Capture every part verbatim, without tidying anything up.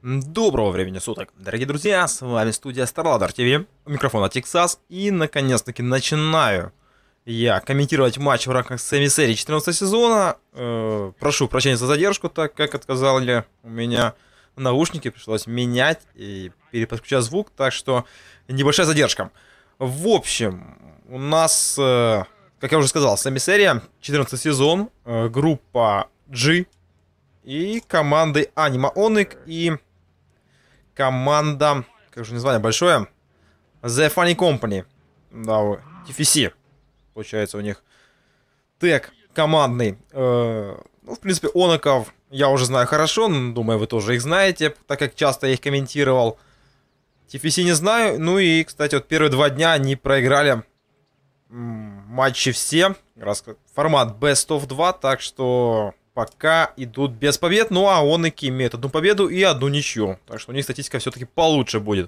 Доброго времени суток, дорогие друзья, с вами студия StarLadder ти ви, у микрофона Texas, и наконец-таки начинаю я комментировать матч в рамках семи-серии четырнадцатого сезона. Э, прошу прощения за задержку, так как отказали у меня наушники, пришлось менять и переподключать звук, так что небольшая задержка. В общем, у нас, э, как я уже сказал, семи-серия, четырнадцатый сезон, э, группа G и команды Anima Onyx и команда, как же название большое, The Funny Company, да, ти эф си, получается у них тег командный. Э, ну, в принципе, Оноков я уже знаю хорошо, думаю, вы тоже их знаете, так как часто я их комментировал. ти эф си не знаю, ну и, кстати, вот первые два дня они проиграли матчи все, раз формат Best of два, так что пока идут без побед, ну а Оныки имеют одну победу и одну ничью. Так что у них статистика все-таки получше будет.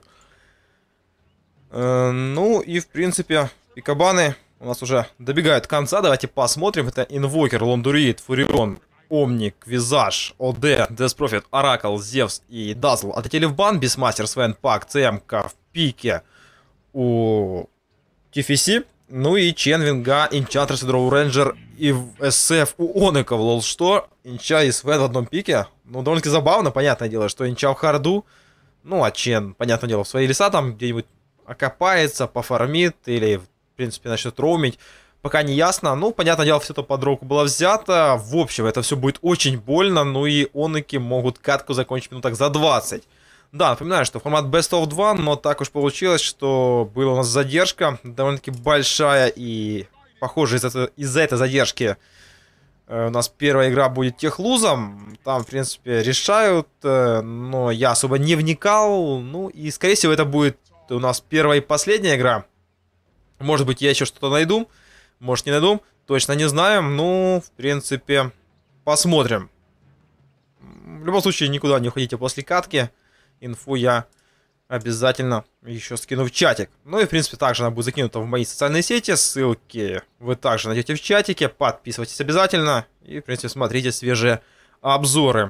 Э, ну и в принципе пикабаны у нас уже добегают конца. Давайте посмотрим. Это Инвокер, Лондурит, Фурион, Омник, Визаж, ОД, Деспрофит, Оракл, Зевс и Дазл отлетели в бан. Бисмастер, Свен, Пак, ЦМК в пике у ти эф си. Ну и Чен, Винга, Инчантрес, Дроу Рейнджер и эс эф у Оныков. Лол, что? Инча и Свен в одном пике? Ну, довольно-таки забавно, понятное дело, что Инча в харду. Ну, а Чен, понятное дело, в свои леса там где-нибудь окопается, пофармит или, в принципе, начнет роумить. Пока не ясно. Ну, понятное дело, все это под руку было взято. В общем, это все будет очень больно. Ну и Оныки могут катку закончить минуток за двадцать. Да, напоминаю, что формат Best of два, но так уж получилось, что была у нас задержка довольно-таки большая, и, похоже, из-за из этой задержки э, у нас первая игра будет техлузом. Там, в принципе, решают, э, но я особо не вникал. Ну, и, скорее всего, это будет у нас первая и последняя игра. Может быть, я еще что-то найду, может, не найду, точно не знаю. Ну, в принципе, посмотрим. В любом случае, никуда не уходите после катки. Инфу я обязательно еще скину в чатик. Ну и, в принципе, также она будет закинута в мои социальные сети. Ссылки вы также найдете в чатике. Подписывайтесь обязательно. И, в принципе, смотрите свежие обзоры.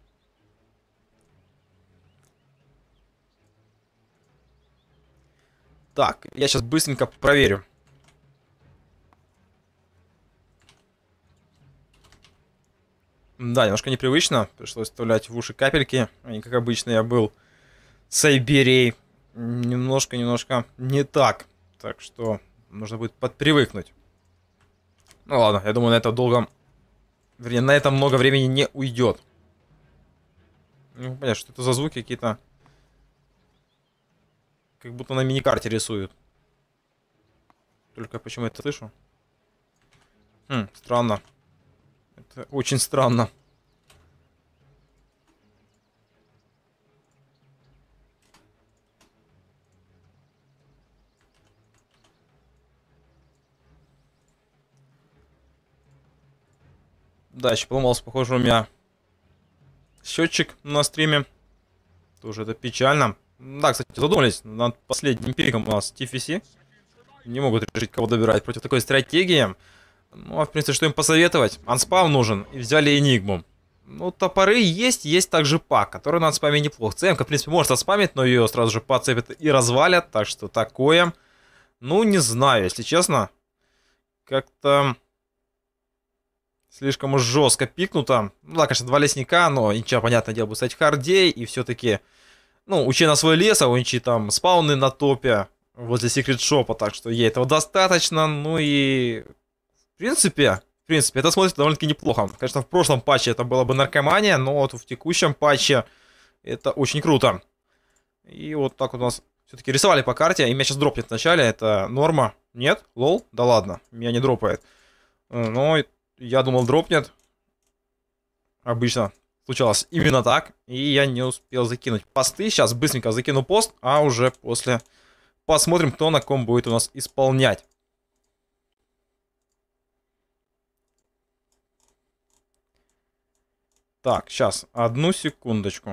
Так, я сейчас быстренько проверю. Да, немножко непривычно. Пришлось вставлять в уши капельки. А не как обычно я был с Айберией. Немножко-немножко не так. Так что нужно будет подпривыкнуть. Ну ладно, я думаю, на это долго... Вернее, на это много времени не уйдет. Ну, понятно, что это за звуки какие-то... Как будто на миникарте рисуют. Только почему я это слышу? Хм, странно. Это очень странно. Да, еще поломался, похоже, у меня счетчик на стриме. Тоже это печально. Да, кстати, задумались над последним пиком у нас ти эф си. Не могут решить, кого добирать против такой стратегии. Ну, а в принципе, что им посоветовать? Анспам нужен, и взяли Энигму. Ну, топоры есть, есть также Пак, который на анспаме неплох. ЦМК, в принципе, может отспамить, но ее сразу же подцепят и развалят, так что такое. Ну, не знаю, если честно. Как-то слишком уж жестко пикнуто. Ну, да, конечно, два лесника, но Инча, понятное дело, будет стать хардей, и все-таки, ну, у Чена свой лес, а у Инчи там спауны на топе возле секрет шопа, так что ей этого достаточно, ну и... В принципе, в принципе, это смотрится довольно-таки неплохо. Конечно, в прошлом патче это была бы наркомания, но вот в текущем патче это очень круто. И вот так вот у нас все-таки рисовали по карте, и меня сейчас дропнет вначале, это норма. Нет? Лол? Да ладно, меня не дропает. Но я думал дропнет. Обычно случалось именно так, и я не успел закинуть посты. Сейчас быстренько закину пост, а уже после посмотрим, кто на ком будет у нас исполнять. Так, сейчас, одну секундочку.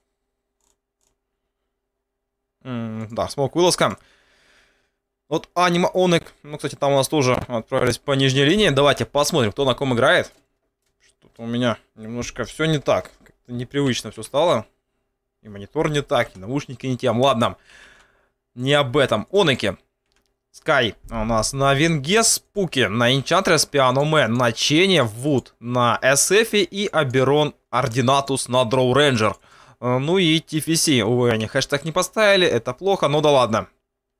М-м, да, смог вылазка. Вот Anima Onyx, ну, кстати, там у нас тоже отправились по нижней линии. Давайте посмотрим, кто на ком играет. Что-то у меня немножко все не так. Как-то непривычно все стало. И монитор не так, и наушники не тем. Ладно, не об этом. Оныки. Скай у нас на Винге, Спуки, на Enchantress, Пианомен, на Чене, Вуд, на эс эф и Аберон, Ординатус на Дроу Рейнджер. Ну и ти эф си. Увы, они хэштег не поставили, это плохо, но да ладно.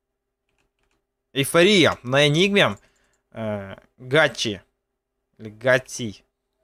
Эйфория на Энигме, э, Гачи, или Гати,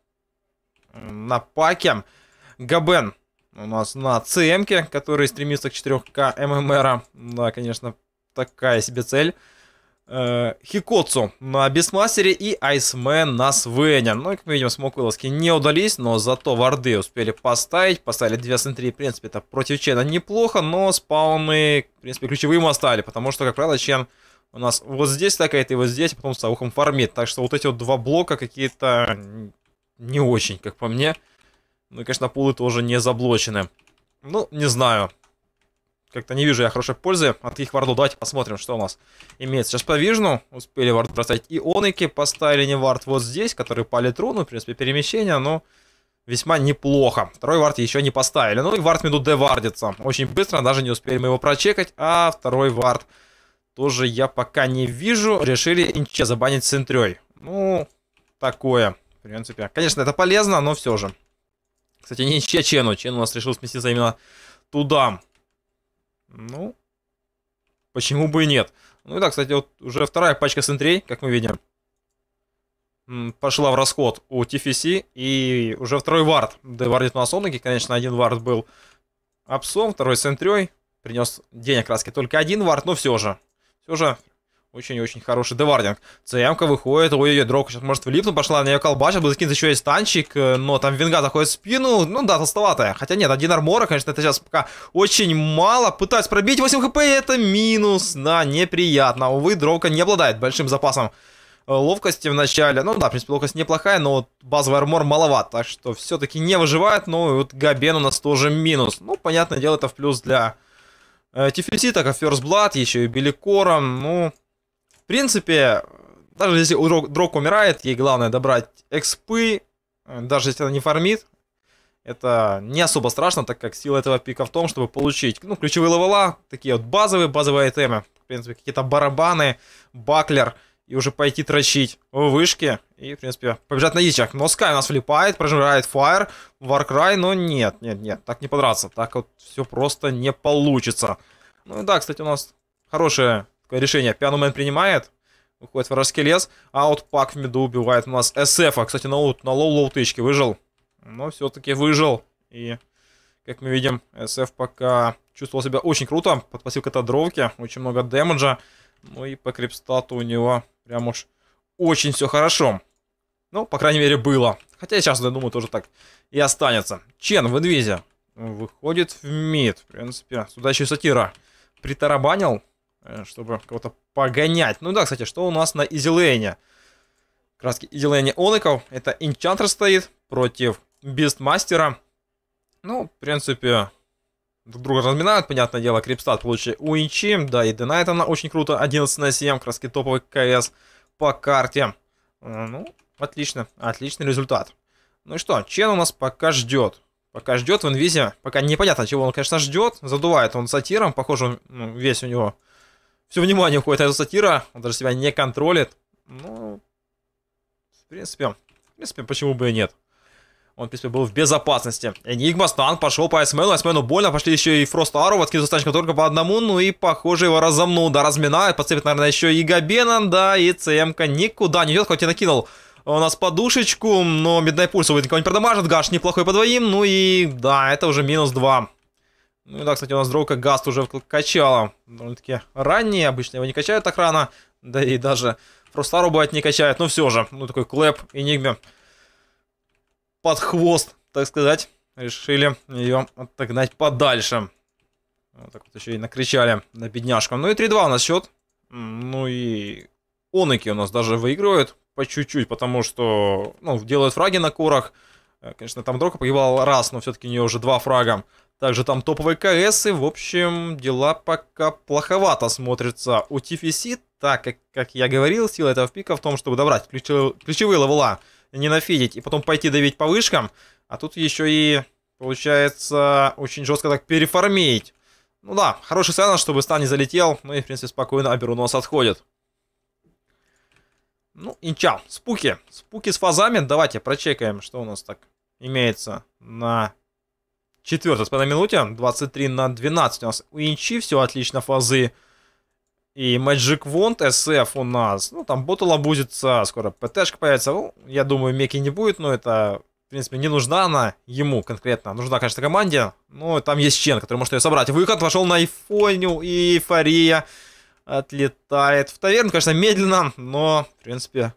на Паке, Габен у нас на си эм-ке, который стремится к четыре ка эм эм эр. Да, конечно, такая себе цель. Э, Хикоцу на Бисмастере и Айсмен на Свене. Ну и, как мы видим, смог вылазки не удались, но зато варды успели поставить. Поставили две сентри, в принципе, это против Чена неплохо, но спауны, в принципе, ключевые мы оставили, потому что, как правило, Чен у нас вот здесь такая, и вот здесь, а потом с ухом фармит. Так что вот эти вот два блока какие-то не очень, как по мне. Ну и, конечно, пулы тоже не заблочены. Ну, не знаю. Как-то не вижу я хорошей пользы от их вардов. Давайте посмотрим, что у нас имеется. Сейчас по вижну успели вард бросать и оныки. Поставили не вард вот здесь, который по литру. Ну, в принципе, перемещение, но весьма неплохо. Второй вард еще не поставили. Ну и вард минут Д вардится. Очень быстро, даже не успели мы его прочекать. А второй вард тоже я пока не вижу. Решили инче забанить с интрей. Ну, такое, в принципе. Конечно, это полезно, но все же. Кстати, не инче, а Чену. Чен у нас решил сместиться именно туда. Ну, почему бы и нет. Ну и да, кстати, вот уже вторая пачка сентрей, как мы видим, пошла в расход у ти эф си. И уже второй вард. Да, вардит у нас оныки. Конечно, один вард был апсом, второй сентрей. Принес денег краски только один вард, но все же. Все же очень-очень хороший девардинг. ЦМ-ка выходит, ой-ой-ой, дрока сейчас может влипнуть, пошла на нее колбача, будет закинуть еще и станчик, но там Винга заходит в спину, ну да, толстоватая. Хотя нет, один армора, конечно, это сейчас пока очень мало. Пытаюсь пробить восемь хп, это минус, да, неприятно. Увы, дрока не обладает большим запасом ловкости в начале. Ну да, в принципе, ловкость неплохая, но вот базовый армор маловат, так что все-таки не выживает. Но вот Габен у нас тоже минус. Ну, понятное дело, это в плюс для э, ти эф си, так как First Blood, еще и Беликором, ну... В принципе, даже если Дрок умирает, ей главное добрать экспы, даже если она не фармит, это не особо страшно, так как сила этого пика в том, чтобы получить, ну, ключевые левела, такие вот базовые, базовые темы, в принципе, какие-то барабаны, баклер, и уже пойти трачить в вышке, и, в принципе, побежать на ичах. Но Скай у нас влипает, прожирает фаер, Warcry, но нет, нет, нет, так не подраться, так вот все просто не получится. Ну и да, кстати, у нас хорошее решение. Пианомен принимает. Выходит вражеский лес. Аутпак в миду убивает у нас эс эф. А, кстати, на, на лоу-лоу тычке выжил. Но все-таки выжил. И, как мы видим, эс эф пока чувствовал себя очень круто. Подпасил катадровки. Очень много дэмэджа. Ну и по крипстату у него прям уж очень все хорошо. Ну, по крайней мере, было. Хотя сейчас, я думаю, тоже так и останется. Чен в инвизе выходит в мид. В принципе, сюда еще и сатира притарабанил, чтобы кого-то погонять. Ну да, кстати, что у нас на изилейне? Краски изилейне оныков. Это Энчантер стоит против Бистмастера. Ну, в принципе, друг друга разминают, понятное дело. Крипстат получил у Инчи. Да, и Денайт она очень круто. одиннадцать на семь. Краски топовый КС по карте. Ну, отлично. Отличный результат. Ну и что, Чен у нас пока ждет. Пока ждет в инвизе. Пока непонятно, чего он, конечно, ждет. Задувает он сатиром. Похоже, ну, весь у него... Все внимание уходит на эту сатира, он даже себя не контролит. Ну, в принципе, в принципе, почему бы и нет. Он, в принципе, был в безопасности. Энигма, стан, пошел по Айсмену, Айсмену больно, пошли еще и Фрост Ару, откидывают станчика только по одному, ну и, похоже, его разомнул, да, разминает, подцепит, наверное, еще и Габена, да, и ЦМ-ка никуда не идет, хоть и накинул у нас подушечку, но Midnight Pulse никого не продамажит, Гаш неплохой по двоим, ну и, да, это уже минус два. Ну и да, кстати, у нас дроука Гаст уже качала. Довольно-таки ранние, обычно его не качают так рано. Да и даже Фростару бывает не качают. Но все же, ну такой клэп Энигме под хвост, так сказать. Решили ее отогнать подальше. Вот так вот еще и накричали на бедняжку. Ну и три-два у нас счет. Ну и оныки у нас даже выигрывают по чуть-чуть, потому что, ну, делают фраги на корах. Конечно, там дрока погибал раз, но все-таки у нее уже два фрага. Также там топовые КСы. В общем, дела пока плоховато смотрятся у ти эф си. Так, как, как я говорил, сила этого пика в том, чтобы добрать ключевые, ключевые левела, не нафидить и потом пойти давить по вышкам. А тут еще и получается, очень жестко так переформить. Ну да, хороший сцена, чтобы стан не залетел. Ну и, в принципе, спокойно Аберон у нас отходит. Ну, инча, спуки. Спуки с фазами. Давайте прочекаем, что у нас так имеется на четвертой с половиной минуте. двадцать три на двенадцать у нас у инчи. Все отлично, фазы. И Magic Wand, эс эф у нас. Ну, там ботл обузится. Скоро ПТшка появится. Ну, я думаю, меки не будет, но это... В принципе, не нужна она ему конкретно. Нужна, конечно, команде. Но там есть Чен, который может ее собрать. Выход вошел на Айфоню. И эйфория отлетает в таверну. Конечно, медленно, но, в принципе,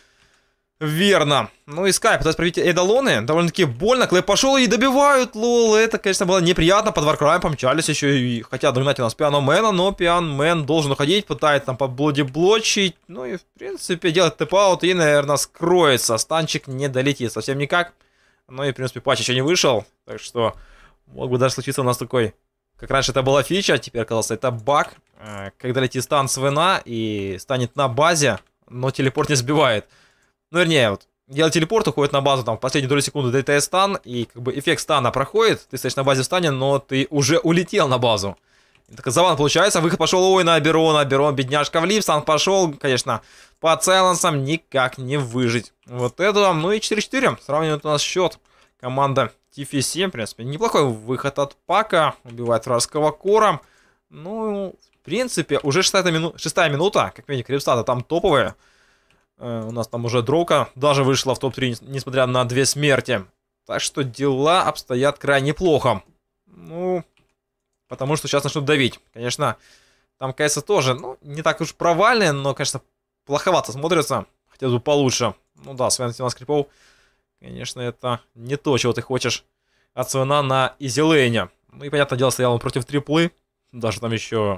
верно. Ну и Скай пытается пробить эдалоны. Довольно-таки больно. Клэп пошел и добивают. Лол, это, конечно, было неприятно. Под Варкраем помчались еще и хотят догнать у нас Пианомена. Но Пианмен должен уходить. Пытается там поблоди-блочить. Ну и, в принципе, делать тэп-аут. И, наверное, скроется. Станчик не долетит совсем никак. Ну и, в принципе, патч еще не вышел. Так что мог бы даже случиться у нас такой... Как раньше это была фича, теперь оказался это баг. Когда летит стан с ВНА и станет на базе, но телепорт не сбивает. Ну, вернее, вот, делает телепорт, уходит на базу, там, в последнюю долю секунды долетает стан, и как бы эффект стана проходит, ты стоишь на базе в стане, но ты уже улетел на базу. Так заван получается, выход пошел, ой, на Аберона, Аберон, бедняжка влип, стан пошел, конечно, по сайленсам никак не выжить. Вот это, ну и четыре четыре, сравнивает у нас счет. Команда ти эф си, в принципе, неплохой выход от Пака, убивает вражеского кора. Ну, в принципе, уже шестая, мину... шестая минута, как видите, крипстаты там топовые. Э, у нас там уже дроука даже вышла в топ три, несмотря на две смерти. Так что дела обстоят крайне плохо. Ну, потому что сейчас начнут давить. Конечно, там КС тоже, ну, не так уж провальные, но, конечно, плоховато смотрится. Хотелось бы получше. Ну да, с двенадцати крипов, конечно, это не то, чего ты хочешь от Свена на изилейне. Ну и, понятное дело, стоял он против триплы. Даже там еще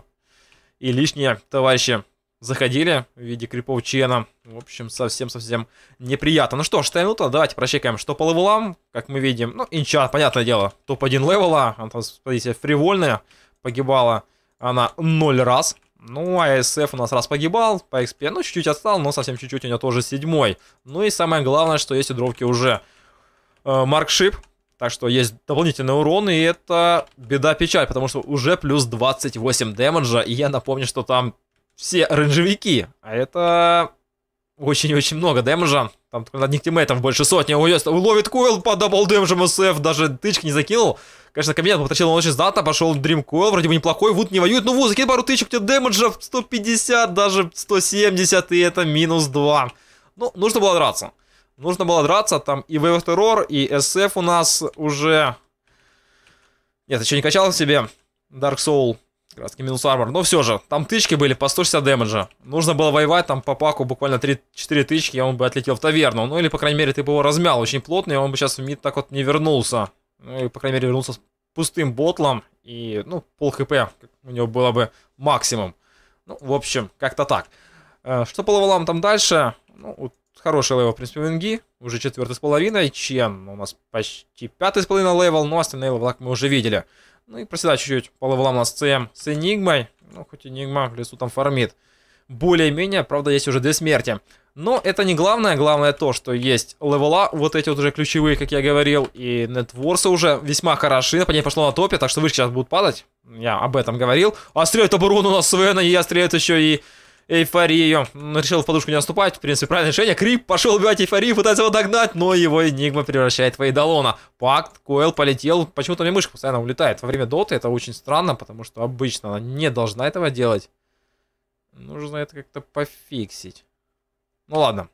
и лишние товарищи заходили в виде крипов Чена. В общем, совсем-совсем неприятно. Ну что, шестая минута, давайте прочекаем, что по левелам, как мы видим. Ну, инча, понятное дело, топ один левела. Она там, смотрите, фривольная. Погибала она ноль раз. Ну, а эс эф у нас раз погибал, по экспе, ну, чуть-чуть отстал, но совсем чуть-чуть, у него тоже седьмой. Ну и самое главное, что есть у дровки уже э, маркшип. Так что есть дополнительный урон, и это беда-печаль, потому что уже плюс двадцать восемь дэмэджа, и я напомню, что там все рейнджевики, а это очень-очень много дэмэджа. Там над них тиммейтов больше сотни, ловит койл по дабл дэмэджам эс эф, даже тычки не закинул. Конечно, кабинет потащил он очень знатно, пошел Дрим Койл, вроде бы неплохой, Вуд не воюет, ну Вуд закинь пару тычек, у тебя дэмэджа сто пятьдесят, даже сто семьдесят, и это минус два. Ну, нужно было драться. Нужно было драться, там и Wave of Terror, и эс эф у нас уже... Нет, еще не качал в себе Dark Soul, краски минус армор, но все же, там тычки были по сто шестьдесят дэмэджа. Нужно было воевать, там по паку буквально три-четыре тычки, и он бы отлетел в таверну. Ну или, по крайней мере, ты бы его размял очень плотно, и он бы сейчас в мид так вот не вернулся. Ну и, по крайней мере, вернулся с пустым ботлом, и, ну, пол хп у него было бы максимум. Ну, в общем, как-то так. Что по левелам там дальше? Ну, хороший левел, в принципе, винги, уже четвертый с половиной, Чен у нас почти пятый с половиной левел, но остальные левела мы уже видели. Ну и проседать чуть-чуть по левелам у нас ЦМ с Энигмой, ну хоть Энигма в лесу там фармит. Более-менее, правда, есть уже две смерти. Но это не главное, главное то, что есть левела, вот эти вот уже ключевые, как я говорил, и нетворсы уже весьма хороши, по ней пошло на топе, так что вышки сейчас будут падать, я об этом говорил. А стреляет оборон у нас Свена, и я стреляет еще и... Эйфорию. Решил в подушку не наступать. В принципе, правильное решение. Крип пошел убивать Эйфорию, пытается его догнать, но его Энигма превращает в Эйдалона. Пакт, Койл полетел. Почему-то мне мышка постоянно улетает во время доты. Это очень странно, потому что обычно она не должна этого делать. Нужно это как-то пофиксить. Ну ладно.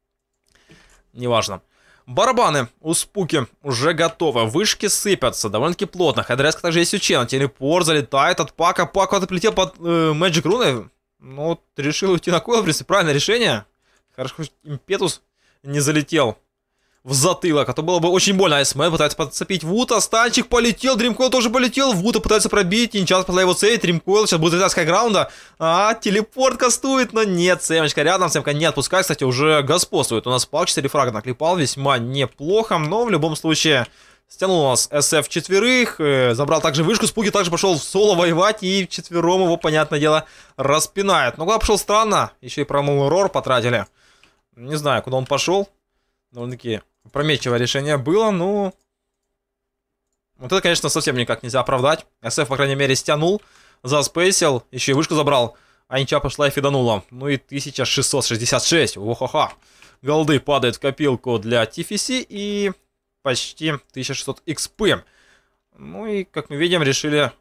Неважно. Барабаны у Спуки уже готовы. Вышки сыпятся довольно-таки плотно. Хедреска также есть у Чена. Телепорт залетает от Пака. Пак вот полетел под э, Magic Rune. Ну, вот решил уйти на койл, в принципе, правильное решение. Хорошо, хоть импетус не залетел в затылок, а то было бы очень больно. Айсмен пытается подцепить Вута, станчик полетел, Дримкойл тоже полетел, Вута пытается пробить, Инчас пытается его сейвить, Дримкойл сейчас будет летать с хайграунда. А, телепорт кастует, но нет, Сэмочка рядом, Сэмка не отпускает, кстати, уже господствует. У нас Пак четыре фрага наклепал, весьма неплохо, но в любом случае... Стянул у нас эс эф четверых, э, забрал также вышку, Спуки также пошел в соло воевать, и четвером его, понятное дело, распинает. Но куда пошел странно, еще и промыл рор потратили. Не знаю, куда он пошел. Довольно-таки опрометчивое решение было, ну... Вот это, конечно, совсем никак нельзя оправдать. эс эф, по крайней мере, стянул, заспейсил, еще и вышку забрал. А Инча пошла и фиданула. Ну и тысяча шестьсот шестьдесят шесть. Охо-ха. Голды падает в копилку для ти эф си и почти тысяча шестьсот икс пи. Ну и, как мы видим, решили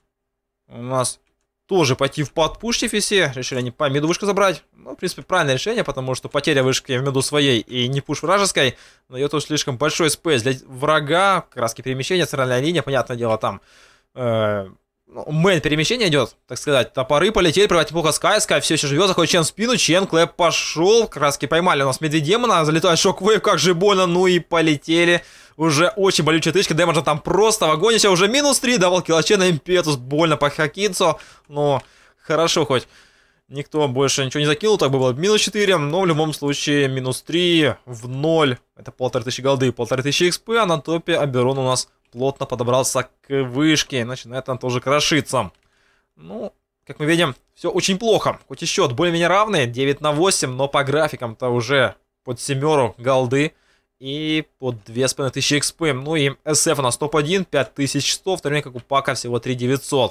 у нас тоже пойти в подпуш ти эф си. Решили они по миду вышку забрать. Ну, в принципе, правильное решение, потому что потеря вышки в миду своей и не пуш вражеской дает уж слишком большой спейс для врага. Краски перемещения, центральная линия, понятное дело, там... Э Ну, мейн перемещение идет, так сказать. Топоры полетели, прорвать неплохо Скай. Скай все еще живет, заходит Чен в спину. Чен, Клэп пошел. Краски поймали у нас медведемона. Залетает шок-вейв, как же больно. Ну и полетели. Уже очень болючая тычка. Дэмэджа там просто в огонь. Еще уже минус три. Давал килочена импетус. Больно по Хакинцу. Но хорошо хоть. Никто больше ничего не закинул. Так бы было минус четыре. Но в любом случае минус три в ноль. Это полторы тысячи голды, полторы тысячи икс пи. А на топе Аберон у нас плотно подобрался к вышке. Начинает он тоже крошиться. Ну, как мы видим, все очень плохо. Хоть и счет более-менее равный. девять на восемь. Но по графикам-то уже под семеру голды. И под две с половиной тысячи икс пи. Ну и эс эф у нас топ один. пять тысяч сто. В то время как у Пака всего три тысячи девятьсот.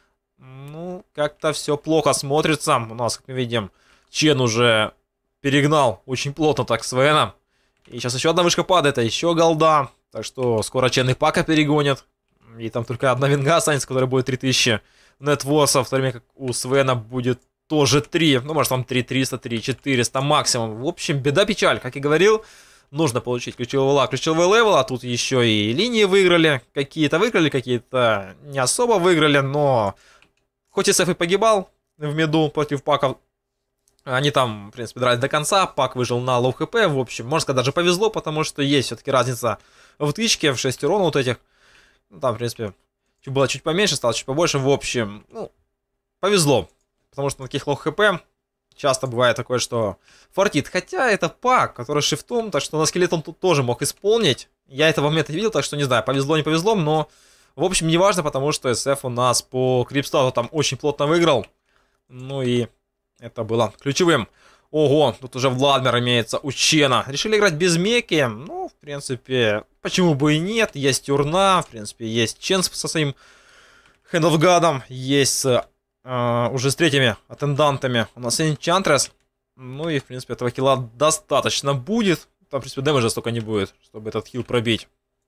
Ну, как-то все плохо смотрится. У нас, как мы видим, Чен уже перегнал очень плотно так с Веном. И сейчас еще одна вышка падает, а еще голда. Так что скоро Чен и Пака перегонят. И там только одна винга останется, которая будет три тысячи нетворса. В то время как у Свена будет тоже три. Ну, может, там три триста, три четыреста максимум. В общем, беда-печаль. Как и говорил, нужно получить ключевой левела, ключевой левел. А тут еще и линии выиграли. Какие-то выиграли, какие-то не особо выиграли. Но хоть эс эф и погибал в миду против Пака, они там, в принципе, дрались до конца. Пак выжил на лоу хп. В общем, можно сказать, даже повезло, потому что есть все-таки разница в тычке, в шесть урона вот этих. Ну, там, в принципе, чуть было чуть поменьше, стало чуть побольше. В общем, ну, повезло. Потому что на таких лоу хп часто бывает такое, что фартит. Хотя это Пак, который шифтом, так что на скелет он тут тоже мог исполнить. Я этого момента не видел, так что не знаю, повезло, не повезло, но... В общем, не важно, потому что эс эф у нас по крипстату там очень плотно выиграл. Ну и это было ключевым. Ого, тут уже Владмир имеется у Чена. Решили играть без меки. Ну, в принципе, почему бы и нет. Есть урна, в принципе, есть Чен со своим Hand of God. Есть э, уже с третьими аттендантами у нас Энчантрес. Ну и, в принципе, этого килла достаточно будет. Там, в принципе, дэмэджа столько не будет, чтобы этот хил пробить.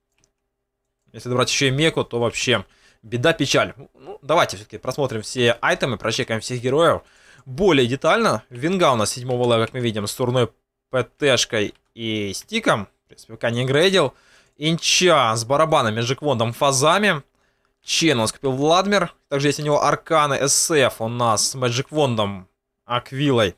Если брать еще и меку, то вообще беда-печаль. Ну, давайте все-таки просмотрим все айтемы, прочекаем всех героев более детально. Винга у нас седьмого левела, как мы видим, с турной ПТшкой и стиком. В принципе, пока не грейдил. Инча с барабаном, Мэджиквондом, фазами. Чен у нас купил Владмир. Также есть у него арканы. эс эф у нас с Мэджиквондом, Аквилой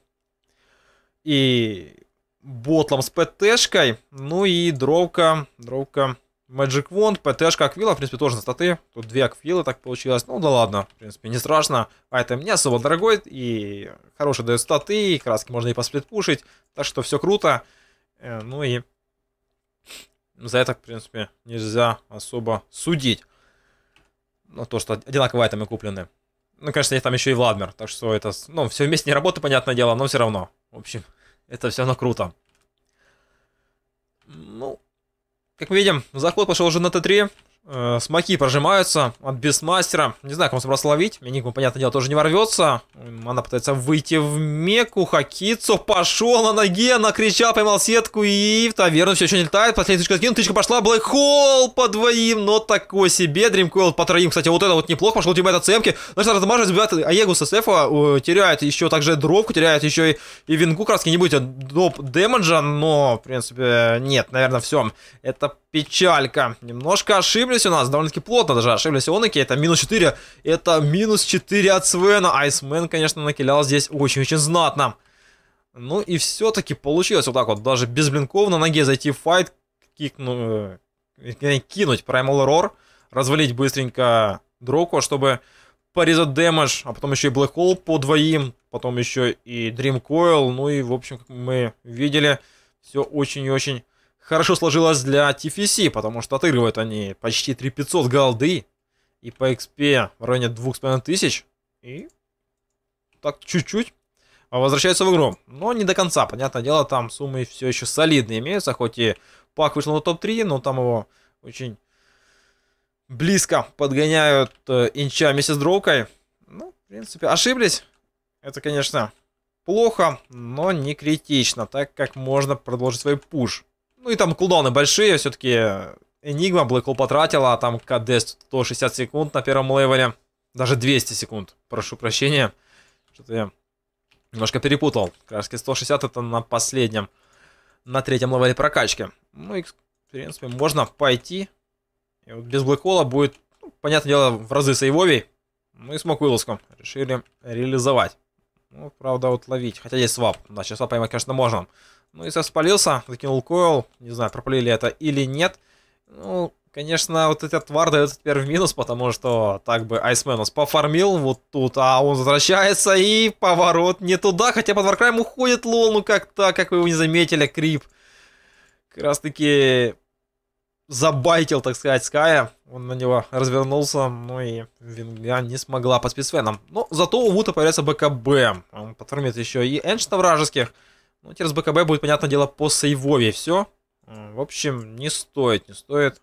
и Ботлом с ПТшкой. Ну и дровка, дровка... Magic Wand, ПТшка, Аквила, в принципе, тоже на статы. Тут две Аквилы так получилось. Ну да ладно, в принципе, не страшно. Айтем не особо дорогой и хороший дает статы, и краски можно и посплитпушить. Так что все круто. Ну и за это, в принципе, нельзя особо судить. Ну, то, что одинаковые айтемы куплены. Ну, конечно, есть там еще и Владмир. Так что это, ну, все вместе не работает, понятное дело, но все равно. В общем, это все равно круто. Ну... Как мы видим, заход пошел уже на тэ три. Э, смоки прожимаются от Бестмастера. Не знаю, как он собрался ловить. Энигма, понятное дело, тоже не ворвется. Она пытается выйти в меку. Хакицу пошел на ноге, накричал, поймал сетку и в таверну все еще не летает. Последняя тычка скинул, тычка пошла. Блэк Холл по двоим, но такой себе. Дримкойл по троим, кстати, вот это вот неплохо. Пошел тиммейт от Сэмки. Значит, размажет, забивает Аегу с эс эф, теряет еще также дровку, теряет еще и, и вингу. Краски не будет доп дэмэджа, но, в принципе, нет, наверное, все. Это печалька. Немножко ошиблись у нас, довольно-таки плотно даже ошиблись Оныки. Это минус четыре. Это минус четыре от Свена. Айсмен, конечно, накилял здесь очень-очень знатно. Ну и все-таки получилось вот так вот. Даже без блинков на ноге зайти в файт. Кикну, э, кинуть Primal Roar. Развалить быстренько Дроку, чтобы порезать дэмэдж. А потом еще и Black Hole по двоим. Потом еще и Dream Coil. Ну и, в общем, как мы видели, все очень и очень хорошо сложилось для ти эф си, потому что отыгрывают они почти три тысячи пятьсот голды. И по экспе в районе двух с половиной тысяч. И так чуть-чуть возвращаются в игру. Но не до конца, понятное дело, там суммы все еще солидные имеются. Хоть и Пак вышел на топ три, но там его очень близко подгоняют э, Инча вместе с Дроукой. Ну, в принципе, ошиблись. Это, конечно, плохо, но не критично, так как можно продолжить свой пуш. Ну и там кулдауны большие, все-таки Энигма Black Hole потратила, а там КД сто шестьдесят секунд на первом левеле. Даже двести секунд, прошу прощения. Что-то я немножко перепутал. Как раз сто шестьдесят это на последнем, на третьем левеле прокачки. Ну и, в принципе, можно пойти. И вот без Black Hole будет, ну, понятное дело, в разы сейвовей. Ну и Смок Виллоском решили реализовать. Ну, правда, вот ловить. Хотя есть свап. Да, сейчас свап поймать, конечно, можно. Ну, если спалился, закинул койл. Не знаю, пропалили это или нет. Ну, конечно, вот этот вар дает теперь в минус, потому что так бы Айсмен у нас пофармил вот тут, а он возвращается и поворот не туда. Хотя под Варкрайм уходит лол, ну как так, как вы его не заметили, крип. Как раз таки забайтил, так сказать, Ская. Он на него развернулся, ну и Винга не смогла под спидфеном. Но зато у Вута появляется БКБ. Он подформит еще и эншта вражеских. Ну, теперь с БКБ будет, понятное дело, по сейвове все. В общем, не стоит, не стоит,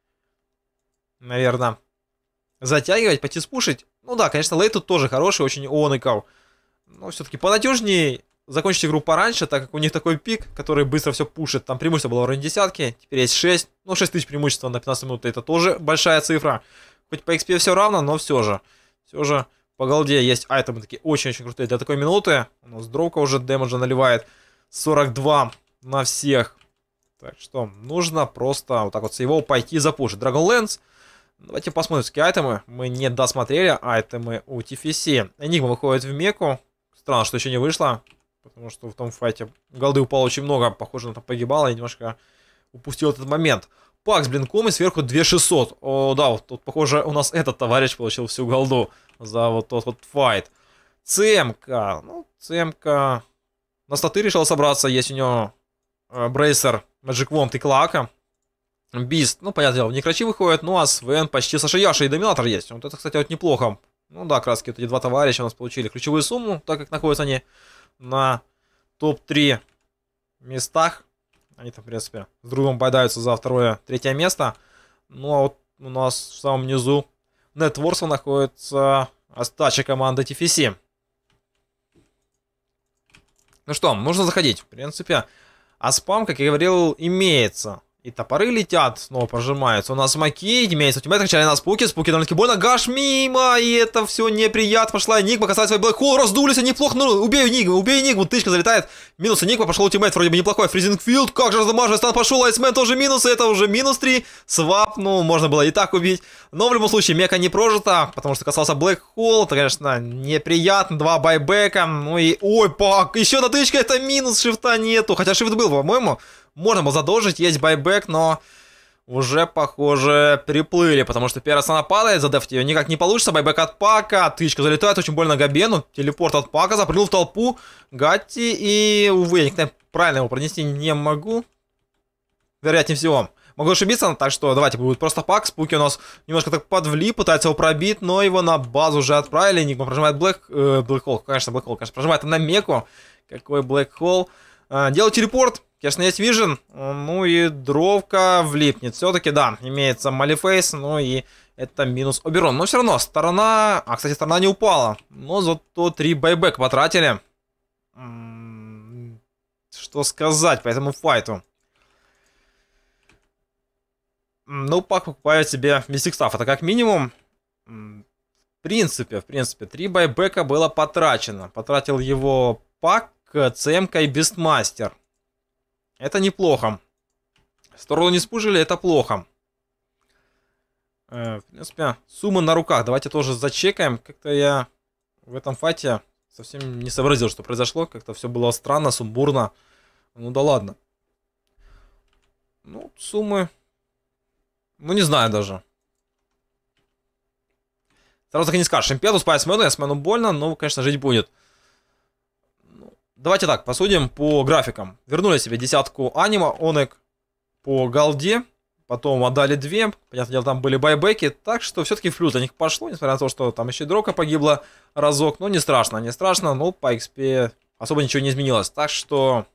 наверное, затягивать, пойти спушить. Ну да, конечно, лейт тут тоже хороший, очень оныков. Но все-таки понадежнее закончить игру пораньше, так как у них такой пик, который быстро все пушит. Там преимущество было в районе десятки, теперь есть шесть. Ну, шесть тысяч преимущества на пятнадцать минут, это тоже большая цифра. Хоть по экспе все равно, но все же. Все же по голде есть айтемы такие очень-очень крутые для такой минуты. У нас дроука уже дэмэджа наливает сорок два на всех. Так что нужно просто вот так вот с его пойти запушить. Dragonlance. Давайте посмотрим, какие айтемы. Мы не досмотрели айтемы у ти эф си. Энигма выходит в меку. Странно, что еще не вышло. Потому что в том файте голды упало очень много. Похоже, она там погибала. И немножко упустил этот момент. Пак с блинком и сверху две тысячи шестьсот. О, да, вот тут, похоже, у нас этот товарищ получил всю голду за вот тот вот файт. ЦМК. Ну, ЦМК на статы решил собраться. Есть у него э, брейсер, Magic Wand и Клака. Бист, ну, понятное дело, в Некрачи выходит. Ну, а Свен почти Сашияша и Доминатор есть. Вот это, кстати, вот неплохо. Ну, да, краски вот эти два товарища у нас получили ключевую сумму, так как находятся они на топ три местах. Они там, в принципе, с другом бодаются за второе, третье место. Ну, а вот у нас в самом низу Нетворса находится остача команды ти эф си. Ну что, нужно заходить. В принципе, а спам, как я говорил, имеется. И топоры летят, снова прожимаются. У нас Макей, имеется ультимейт, качали на спуки. Спуки довольно-таки больно. Гаш мимо, и это все неприятно. Пошла Энигма, касается свой Black Hole. Раздулись, неплохо. Ну, убей Энигму, убей Энигму. Тычка залетает. Минус Энигма, пошел ультимейт, вроде бы неплохой. Фризингфилд, как же раздамаживает. Стан пошел, Айсмен тоже минус. И это уже минус три. Свап, ну, можно было и так убить. Но в любом случае, мека не прожита, потому что касался Black Hole. Это, конечно, неприятно. Два байбека. Ну и, ой, пак, еще на тычка, это минус, шифта нету. Хотя шифт был, по-моему. Можно было задолжить, есть байбек, но уже, похоже, приплыли, потому что первая страна падает, задефтить ее никак не получится. Байбек от Пака, тычка залетает, очень больно Габену, телепорт от Пака, запрыгнул в толпу Гатти, и, увы, я никогда правильно его пронести не могу, вероятнее всего. Могу ошибиться, так что давайте будет просто Пак. Спуки у нас немножко так подвли, пытается его пробить, но его на базу уже отправили. Энигма прожимает Black, э, Black Hole, конечно, Black Hole, конечно, прожимает на меку. Какой Black Hole. Э, делает телепорт. Конечно, есть Vision, ну и дровка влипнет. Все-таки, да, имеется Малифейс, ну и это минус Оберон. Но все равно, сторона... А, кстати, сторона не упала. Но зато три байбека потратили. М-м- что сказать по этому файту? Ну, Пак покупает себе Мистик Стафф. Это как минимум. В принципе, в принципе, три байбека было потрачено. Потратил его Пак, ЦМК и Бестмастер. Это неплохо. Сторону не спужили, это плохо. Э, в принципе, суммы на руках. Давайте тоже зачекаем. Как-то я в этом файте совсем не сообразил, что произошло. Как-то все было странно, сумбурно. Ну да ладно. Ну, суммы... Ну, не знаю даже. Сразу так и не скажешь. Импедус по Айсмену, Айсмену больно, но, конечно, жить будет. Давайте так, посудим по графикам. Вернули себе десятку анима, онек по голде. Потом отдали две. Понятное дело, там были байбеки. Так что все-таки в плюс для них пошло. Несмотря на то, что там еще и дрока погибла разок. Но не страшно, не страшно. Но по экспе особо ничего не изменилось. Так что...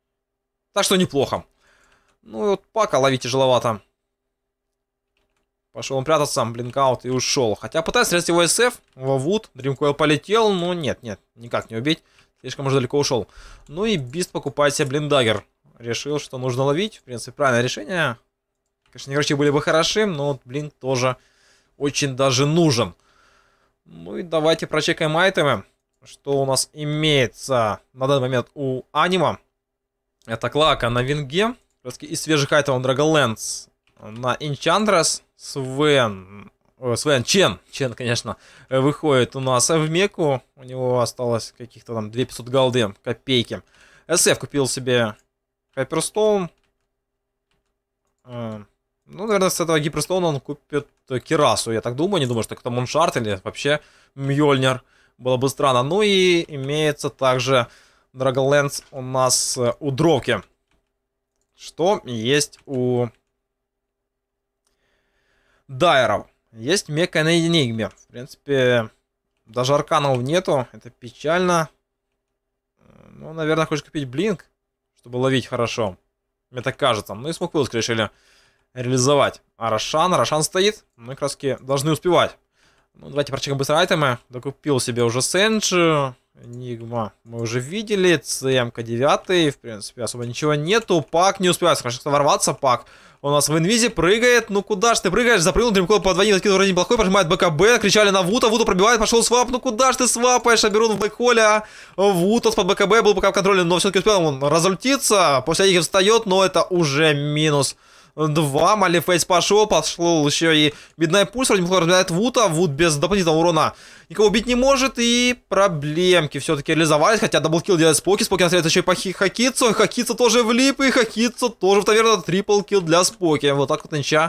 Так что неплохо. Ну и вот Пака ловить тяжеловато. Пошел он прятаться, блинкаут и ушел. Хотя пытается стрелять его эс эф, во Вуд, Дримкойл полетел, но нет, нет, никак не убить. Слишком уже далеко ушел. Ну и Бист покупает себе блиндагер. Решил, что нужно ловить. В принципе, правильное решение. Конечно, игроки были бы хороши, но блин тоже очень даже нужен. Ну и давайте прочекаем айтемы. Что у нас имеется на данный момент у анима. Это Клака на Винге. Из свежих айтемов Dragonlance на Enchantress. Свен, о, Свен, Чен, Чен, конечно, выходит у нас в меку. У него осталось каких-то там две тысячи пятьсот голды, копейки. эс эф купил себе Хайперстоун. Ну, наверное, с этого Гиперстоуна он купит Кирасу, я так думаю. Не думаю, что это Муншарт или вообще Мьёльнир. Было бы странно. Ну и имеется также Dragonlance у нас у Дровки. Что есть у Дайеров. Есть мека на Энигме. В принципе, даже арканов нету. Это печально. Ну, наверное, хочешь купить блинк, чтобы ловить хорошо. Мне так кажется. Ну и Смоквилск решили реализовать. А Рошан, Рошан стоит. Мы как раз таки должны успевать. Ну, давайте прочекаем быстро айтемы. Докупил себе уже Сенджи. Энигма мы уже видели. ЦМК девять. В принципе, особо ничего нету. Пак не успевает. Хорошо, ворваться. Пак у нас в инвизе прыгает. Ну куда ж ты прыгаешь? Запрыгнул. Дримкойл по двойник. Откидывает вроде неплохой. Прожимает БКБ. Кричали на Вута. Вута пробивает. Пошел свап. Ну куда ж ты свапаешь? Аберун в блэкхоле. А Вута под БКБ. Был пока в контроле. Но все-таки успел он разультиться. После них встает. Но это уже минус два. Малифейс пошел. Пошел еще и Midnight Pulse. Вроде неплохо разбирает Вута. Вуд без дополнительного урона никого убить не может. И проблемки все-таки реализовались. Хотя даблкил делает Споки. Споки настреляется еще и по Хакицу. Хакицу тоже влип. И Хакицу тоже в таверне. Триплкил для Споки. Вот так вот ничья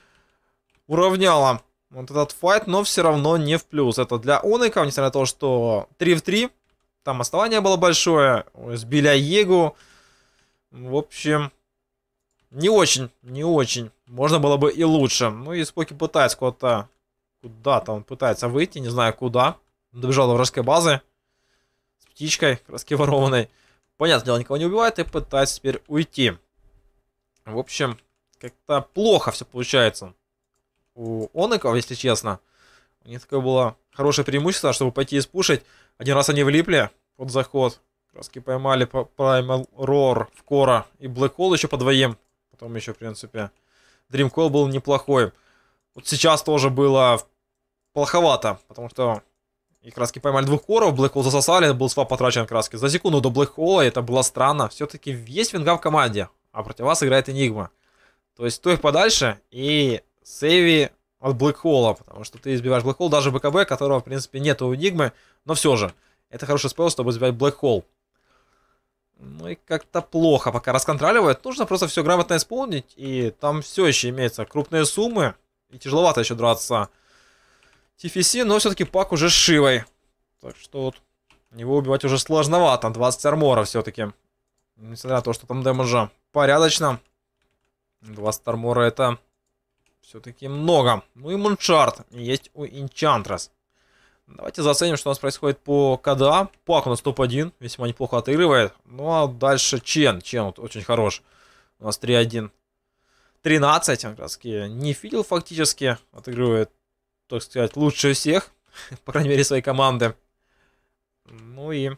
уравняла вот этот файт. Но все равно не в плюс. Это для Оника. Несмотря на то, что три в три. Там отставание было большое. Сбили Аегу. В общем, не очень, не очень. Можно было бы и лучше. Ну и Споки пытается куда-то... Куда-то он пытается выйти, не знаю куда. Добежал до вражеской базы. С птичкой, краски ворованной. Понятное дело, никого не убивает и пытается теперь уйти. В общем, как-то плохо все получается у Оныков, если честно. У них такое было хорошее преимущество, чтобы пойти и спушить. Один раз они влипли под заход. Краски поймали Primal Roar в Кора и Black Hole еще по двоим. Потом еще, в принципе, Дримкойл был неплохой. Вот сейчас тоже было плоховато, потому что и краски поймали двух коров, Black Hole засосали, был свап потрачен краски за секунду до Black Hole, это было странно. Все-таки есть Винга в команде, а против вас играет Энигма. То есть стой подальше и сейви от Black Hole, потому что ты избиваешь Black Hole, даже БКБ, которого, в принципе, нет у Энигмы, но все же, это хороший спел, чтобы избивать Black Hole. Ну и как-то плохо пока расконтроливает. Нужно просто все грамотно исполнить. И там все еще имеются крупные суммы. И тяжеловато еще драться ти эф си. Но все-таки Пак уже с Шивой. Так что вот его убивать уже сложновато. двадцать армора все-таки. Несмотря на то, что там дэмэджа порядочно. двадцать армора это все-таки много. Ну и Муншарт есть у Enchantress. Давайте заценим, что у нас происходит по КДА. Пак у нас топ один, весьма неплохо отыгрывает. Ну а дальше Чен. Чен вот очень хорош. У нас три один. тринадцать, он как раз не фидел фактически. Отыгрывает, так сказать, лучше всех. По крайней мере, своей команды. Ну и...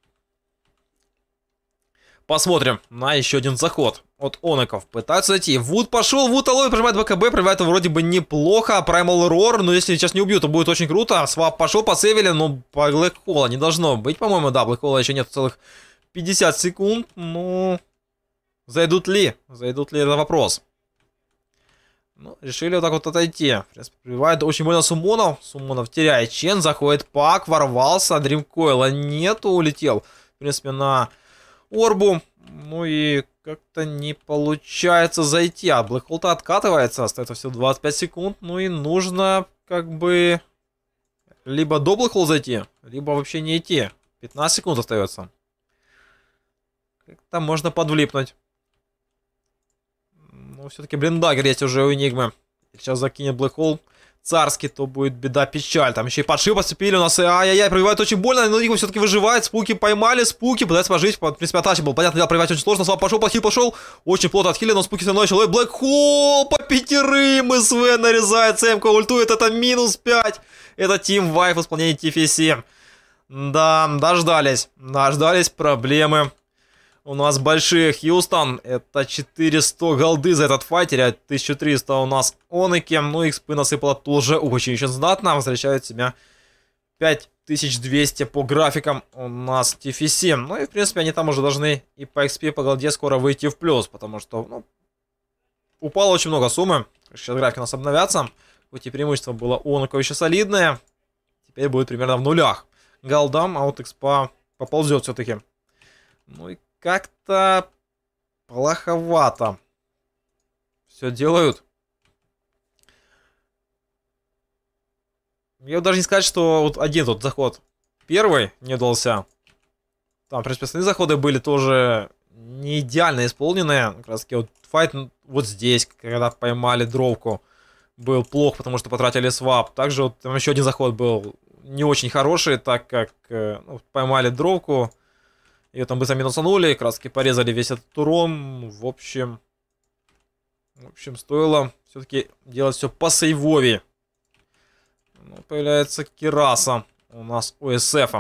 посмотрим на еще один заход от Оныков. Пытаются зайти. Вуд пошел, Вуд алой, прожимает БКБ, пробивает его вроде бы неплохо. Primal Roar, но если сейчас не убьют, то будет очень круто. Свап пошел, посейвили, но по Black Hole не должно быть, по-моему, да, Black Hole еще нет целых пятьдесят секунд. Ну, зайдут ли? Зайдут ли, это вопрос. Ну, решили вот так вот отойти. В принципе, прибивает очень больно суммонов. Суммонов теряет Чен, заходит Пак, ворвался, Дримкойла нету, улетел. В принципе, на Орбу. Ну и как-то не получается зайти. А Black Hole-то откатывается. Остается всего двадцать пять секунд. Ну и нужно как бы либо до Black Hole зайти, либо вообще не идти. пятнадцать секунд остается. Как-то можно подвлипнуть. Но все-таки блиндагер есть уже у Энигмы. Сейчас закинет Black Hole. царский, то будет беда, печаль. Там еще и подшип отцепили у нас. Ай-яй-яй, пробивает очень больно, но Нико все-таки выживает. Спуки поймали, Спуки пытается пожить. В принципе, атачи был. Понятно, дело, пробивать очень сложно. Свап пошел, плохил пошел. Очень плотно отхилили, но Спуки все равно начал. Блэк Холл по пятерым. СВ нарезает. СМК ультует. Это минус пять. Это Team Vive в исполнении ти эф си. Да, дождались. Дождались проблемы. У нас большие. Хьюстон. Это четыреста голды за этот файт. Теряет тысячу триста у нас Оныки. Ну, экспы насыпало тоже очень-очень знатно. Возвращают себя пять тысяч двести по графикам у нас ти эф си. Ну и, в принципе, они там уже должны и по экспе, по голде скоро выйти в плюс. Потому что, ну, упало очень много суммы. Сейчас графики у нас обновятся. Хоть и преимущество было у Оныков еще солидное. Теперь будет примерно в нулях. Голдам, а вот экспа поползет все-таки. Ну и как-то плоховато все делают. Я даже не сказать, что вот один тот заход первый не удался. Там, в принципе, остальные заходы были тоже не идеально исполненные. Как раз таки вот файт вот здесь, когда поймали дровку, был плох, потому что потратили свап. Также вот там еще один заход был не очень хороший, так как ну, поймали дровку. Ее там быстро минусанули, как раз таки порезали весь этот урон. В общем, в общем, стоило все-таки делать все по сейвове. Ну, появляется Кираса у нас у эс эф.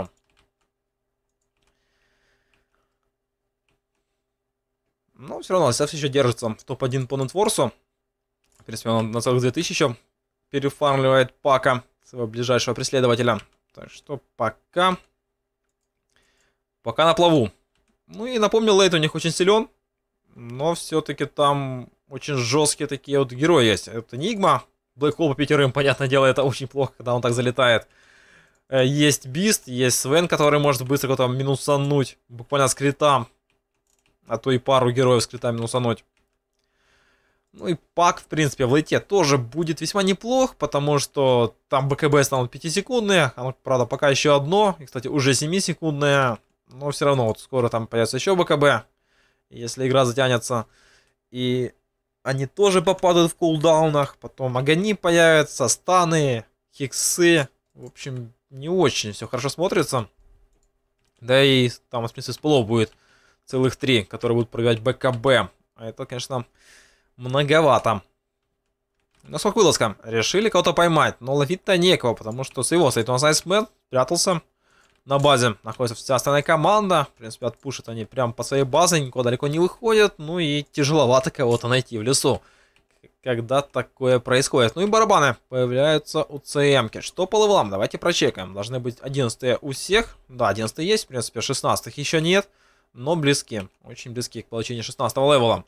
Но все равно эс эф еще держится в топ один по нетворсу. В принципе, он на целых две тысячи еще перефармливает Пака, своего ближайшего преследователя. Так что пока... Пока на плаву. Ну и напомню, лейт у них очень силен. Но все-таки там очень жесткие такие вот герои есть. Это Нигма. Блэк Холл по пятерым, понятное дело, это очень плохо, когда он так залетает. Есть Бист, есть Свен, который может быстро кого-то минусануть. Буквально с крита. А то и пару героев с крита минусануть. Ну и Пак, в принципе, в лейте тоже будет весьма неплох, потому что там БКБ станут пятисекундные. Оно, правда, пока еще одно. И, кстати, уже семисекундное. Но все равно вот скоро там появится еще БКБ, если игра затянется. И они тоже попадают в кулдаунах. Потом огни появятся, станы, хиксы. В общем, не очень все хорошо смотрится. Да и там, в принципе, спылов будет целых три, которые будут пробивать БКБ. А это, конечно, многовато. Ну, сколько вылазка? Решили кого-то поймать. Но ловить-то некого, потому что с его стоит у нас Айсмен, прятался. На базе находится вся остальная команда. В принципе, отпушат они прямо по своей базе, никуда далеко не выходят. Ну и тяжеловато кого-то найти в лесу, когда такое происходит. Ну и барабаны появляются у ЦМки. Что по левелам? Давайте прочекаем. Должны быть одиннадцатые у всех. Да, одиннадцатые есть, в принципе, шестнадцатых еще нет. Но близки, очень близки к получению шестнадцатого левела.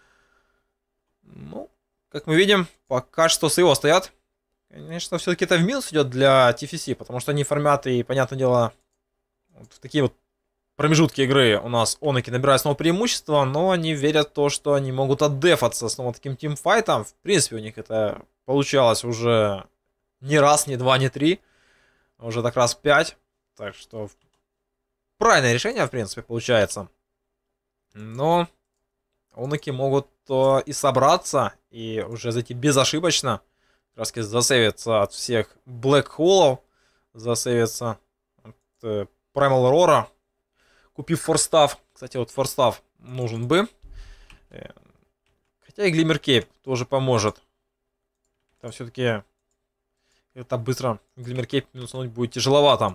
Ну, как мы видим, пока что с его стоят. Конечно, все-таки это в минус идет для ти эф си, потому что они формят и, понятное дело, вот в такие вот промежутки игры у нас Оныки набирают снова преимущество, но они верят в то, что они могут отдефаться снова таким тимфайтом. В принципе, у них это получалось уже не раз, не два, не три, уже так раз пять. Так что правильное решение, в принципе, получается. Но Оныки могут то и собраться, и уже зайти безошибочно. Как раз засейвиться от всех Блэк Холлов, засейвиться от э, Primal Aurora, купив форстав. Кстати, вот форстав нужен бы. Э, хотя и Глиммер Кейп тоже поможет. Там все-таки это быстро Глиммер Кейп минусануть будет тяжеловато.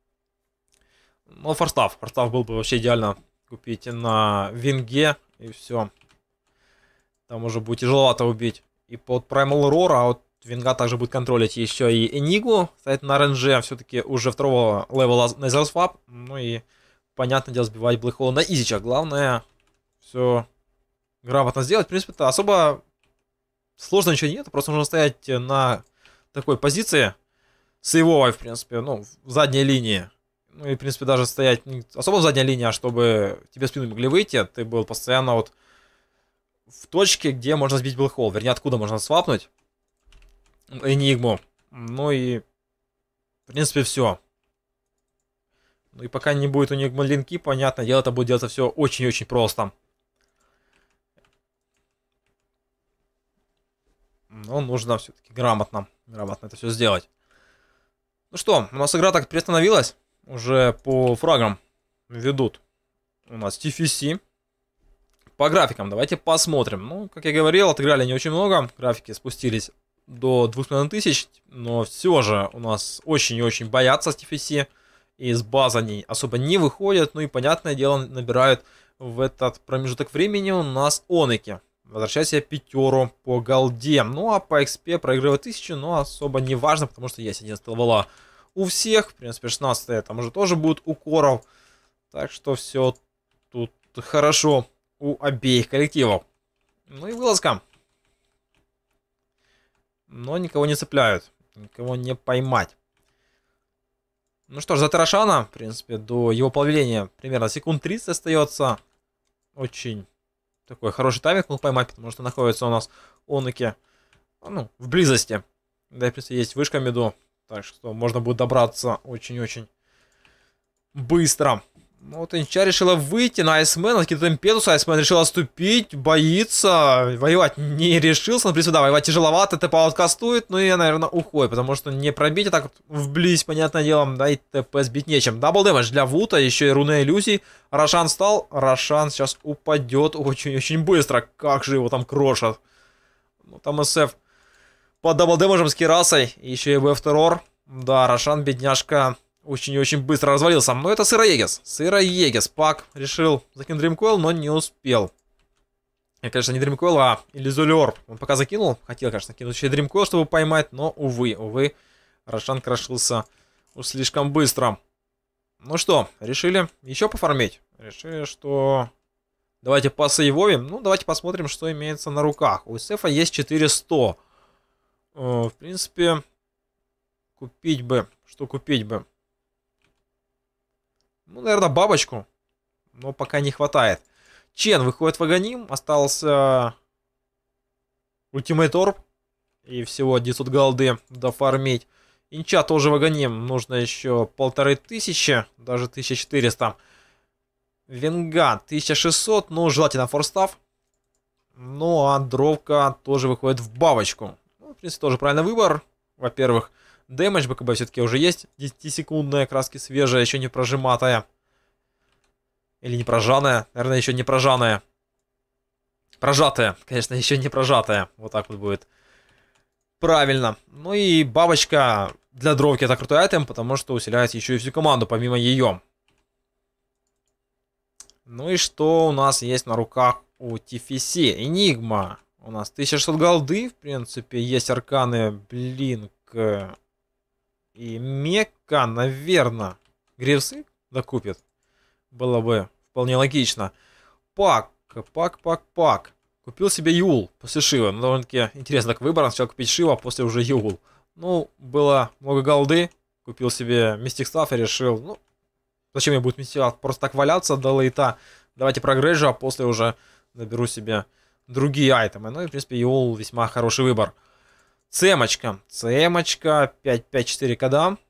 Но форстав. Форстав был бы вообще идеально купить на Винге, и все. Там уже будет тяжеловато убить. И под Primal Aurora, а вот Винга также будет контролить еще и Энигу. Стоит на РНЖ все-таки уже второго левела Nether Swap. Ну и, понятное дело, сбивать Black Hole на изичах. Главное все грамотно сделать. В принципе, это особо сложно ничего нет. Просто нужно стоять на такой позиции сейвовой, в принципе, ну, в задней линии. Ну и, в принципе, даже стоять не особо в задней линии, а чтобы тебе в спину могли выйти. Ты был постоянно вот в точке, где можно сбить Black Hole. Вернее, откуда можно свапнуть Энигму. Ну и, в принципе, все. Ну и пока не будет у Энигмы линки, понятное дело, это будет делаться все очень-очень просто. Но нужно все-таки грамотно, грамотно это все сделать. Ну что, у нас игра так приостановилась. Уже по фрагам ведут у нас ти эф си. По графикам давайте посмотрим. Ну, как я говорил, отыграли не очень много. Графики спустились до двух с половиной тысяч. Но все же у нас очень и очень боятся ти эф си. Из баз они особо не выходят. Ну и, понятное дело, набирают в этот промежуток времени у нас оныки. Возвращать себе пятеру по голде. Ну а по экспе проигрывать тысячу, но особо не важно, потому что есть одиннадцать левела у всех. В принципе, шестнадцать там уже тоже будет у коров. Так что все тут хорошо у обеих коллективов. Ну и вылазка. Но никого не цепляют. Никого не поймать. Ну что ж, за Тарашана, в принципе, до его появления примерно секунд тридцать остается. Очень такой хороший тайминг мог поймать, потому что находится у нас оныки, ну, в близости. Да, в принципе, есть вышка меду. Так что можно будет добраться очень-очень быстро. Ну, вот Инча решила выйти на Айсмена, накидывает импетус, Айсмен решил отступить, боится, воевать не решился, но, в принципе, да, воевать тяжеловато, ТП откастует, ну и, наверное, уходит, потому что не пробить, а так вот вблизь, понятное дело, да, и ТП сбить нечем. Дабл дэмэдж для Вута, еще и руны иллюзий, Рошан стал, Рошан сейчас упадет очень-очень быстро, как же его там крошат. Ну, там СФ под дабл дэмэджем с Кирасой, еще и ВФ-террор, да, Рошан, бедняжка, очень и очень быстро развалился. Но это Сыроегис. Сыроегис. Пак решил закинуть Дримкоил, но не успел. И, конечно, не Дримкоил, а Иллюзулер. Он пока закинул. Хотел, конечно, кинуть еще и Дримкоил, чтобы поймать. Но, увы, увы. Рошан крошился уж слишком быстро. Ну что, решили еще пофармить. Решили, что... Давайте посейвовим. Ну, давайте посмотрим, что имеется на руках. У Сефа есть четыреста. В принципе, купить бы. Что купить бы? Ну, наверное, бабочку. Но пока не хватает. Чен выходит в Аганим. Остался Ультимейт Орб. И всего девятьсот голды дофармить. Инча тоже в Аганим. Нужно еще полторы тысячи. Даже тысяча четыреста. Венга тысяча шестьсот. Ну, желательно форстав. Ну, а дровка тоже выходит в бабочку. Ну, в принципе, тоже правильный выбор. Во-первых, дэмэдж БКБ все-таки уже есть. десятисекундная, краски свежая, еще не прожиматая. Или не прожаная. Наверное, еще не прожаная. Прожатая. Конечно, еще не прожатая. Вот так вот будет. Правильно. Ну и бабочка для дровки это крутой айтем, потому что усиляет еще и всю команду, помимо ее. Ну и что у нас есть на руках у ти эф си? Энигма. У нас тысяча шестьсот голды. В принципе, есть арканы, блинк и Мекка, наверное, Грифсы докупит. Было бы вполне логично. Пак, пак, пак, пак. Купил себе Юл после Шива. Ну, довольно-таки интересно так выбор. Сначала купить Шива, а после уже Юл. Ну, было много голды. Купил себе Мистик Стафф и решил, ну, зачем мне будет Мистик просто так валяться до лейта. Давайте прогрежу, а после уже наберу себе другие айтемы. Ну и, в принципе, Юл весьма хороший выбор. Цемочка. Цемочка. пять пять четыре кода.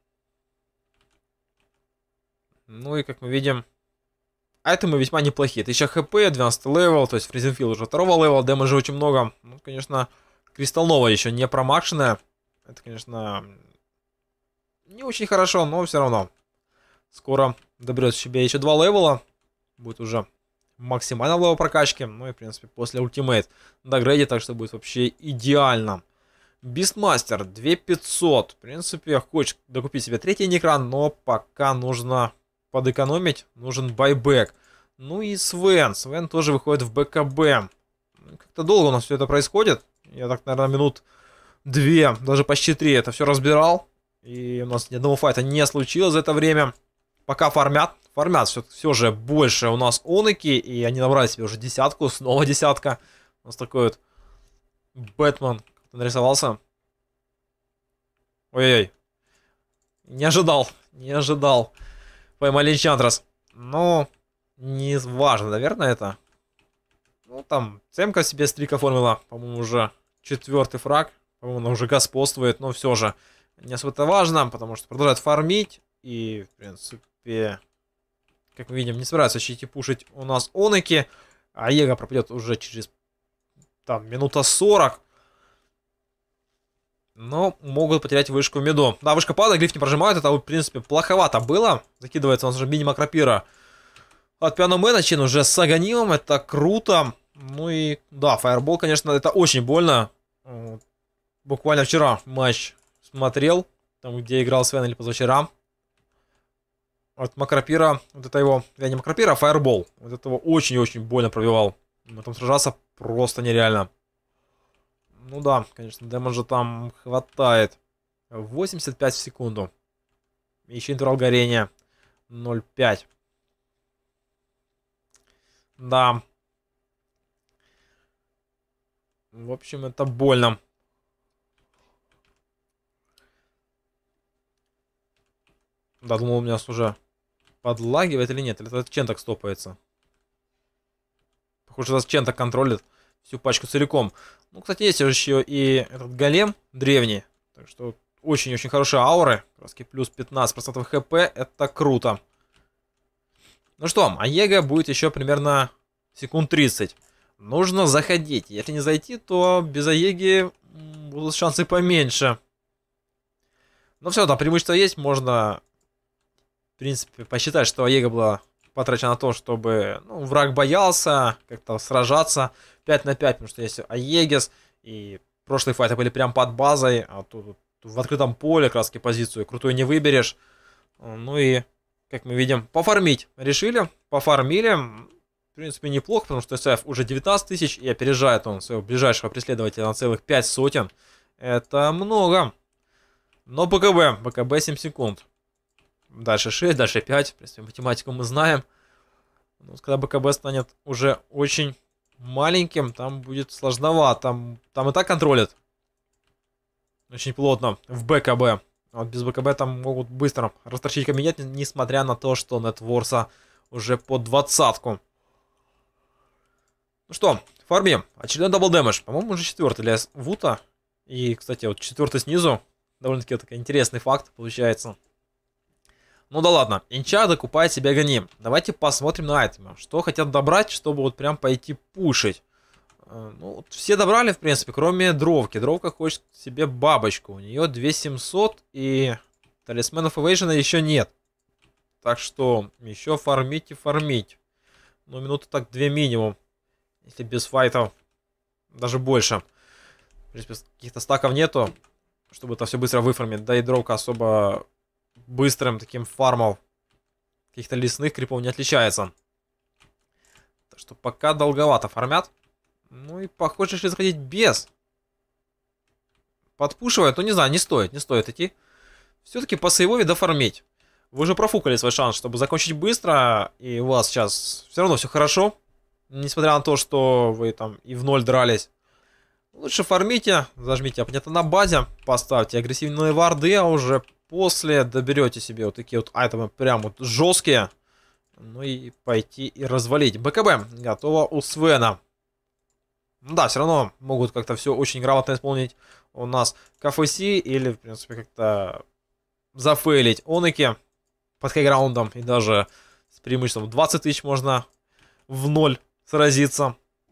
Ну и, как мы видим, айтемы весьма неплохие. тысяча хп, двенадцатый левел, то есть Фризенфилд уже второго левела, дэмэджа очень много. Ну, конечно, Кристалл Нова еще не промакшенная. Это, конечно, не очень хорошо, но все равно. Скоро доберет себе еще два левела. Будет уже максимально левел прокачки. Ну и, в принципе, после ультимейт догрейди, так что будет вообще идеально. Бистмастер две тысячи пятьсот. В принципе, хочет докупить себе третий экран, но пока нужно подэкономить. Нужен байбек. Ну и Свен. Свен тоже выходит в БКБ. Как-то долго у нас все это происходит. Я так, наверное, минут две, даже почти три это все разбирал. И у нас ни одного файта не случилось за это время. Пока фармят. Фармят все, все же больше у нас оныки. И они набрали себе уже десятку. Снова десятка. У нас такой вот Бэтмен нарисовался. Ой-ой-ой. Не ожидал. Не ожидал. Поймали Энчантрас. Но не важно, наверное, это. Ну, там, Цемка себе стрик оформила. По-моему, уже четвертый фраг. По-моему, она уже господствует. Но все же не особо это важно, потому что продолжает фармить. И, в принципе, как мы видим, не собираются чити пушить у нас оныки. А Его пропадет уже через там минута сорок. Но могут потерять вышку в миду. Да, вышка падает, глиф не прожимают. Это, в принципе, плоховато было. Закидывается у нас уже минима крапира от Пианомена. Чин уже с Аганилом. Это круто. Ну и, да, фаербол, конечно, это очень больно. Буквально вчера матч смотрел. Там, где играл Свен или позавчера. От Макрапира, вот это его, я не Макрапира, а фаербол. Вот этого очень-очень больно пробивал. Там сражаться просто нереально. Ну да, конечно, дэмэджа там хватает. восемьдесят пять в секунду. Еще интервал горения ноль пять. Да. В общем, это больно. Да, думал, у меня уже подлагивает или нет. Или этот Чен так стопается. Похоже, этот Чен так контролит всю пачку целиком. Ну, кстати, есть еще и этот голем древний. Так что очень-очень хорошие ауры. Краски плюс пятнадцать процентов хп. Это круто. Ну что, Аега будет еще примерно секунд тридцать. Нужно заходить. Если не зайти, то без Аеги будут шансы поменьше. Но все, там преимущество есть. Можно, в принципе, посчитать, что Аега была потрачена на то, чтобы, ну, враг боялся как-то сражаться пять на пять, потому что есть Аегис, и прошлые файты были прям под базой, а тут, тут в открытом поле краски позицию крутую не выберешь. Ну и, как мы видим, пофармить решили, пофармили. В принципе, неплохо, потому что СФ уже девятнадцать тысяч, и опережает он своего ближайшего преследователя на целых пять сотен. Это много. Но БКБ, БКБ семь секунд. Дальше шесть, дальше пять. В принципе, математику мы знаем. Но когда БКБ станет уже очень маленьким, там будет сложновато. Там, там и так контролят очень плотно в БКБ. А вот без БКБ там могут быстро растрачить кабинет, несмотря на то, что нетворса уже по двадцатку. Ну что, фармим. Очередной дабл дэмэдж. По-моему, уже четвертый для Вута. И, кстати, вот четвертый снизу. Довольно-таки такой интересный факт получается. Ну да ладно. Инча докупает себе Аганим. Давайте посмотрим на айтемы. Что хотят добрать, чтобы вот прям пойти пушить. Ну, вот все добрали, в принципе, кроме Дровки. Дровка хочет себе бабочку. У нее две тысячи семьсот, и Талисманов Эвейжена еще нет. Так что еще фармить и фармить. Ну, минуты так две минимум. Если без файтов. Даже больше. В принципе, каких-то стаков нету, чтобы это все быстро выфармить. Да и Дровка особо быстрым таким фармом каких-то лесных крипов не отличается. Так что пока долговато фармят. Ну и похоже, если заходить без подпушивая, то не знаю, не стоит, не стоит идти. Все-таки по сейвове дофармить. Вы уже профукали свой шанс, чтобы закончить быстро, и у вас сейчас все равно все хорошо. Несмотря на то, что вы там и в ноль дрались. Лучше фармите, зажмите оппонента на базе, поставьте агрессивные варды, а уже после доберете себе вот такие вот айтемы прям вот жесткие. Ну и пойти и развалить. БКБ готово у Свена. Да, все равно могут как-то все очень грамотно исполнить у нас КФС или, в принципе, как-то зафейлить Оники под хайграундом. И даже с преимуществом двадцать тысяч можно в ноль сразиться.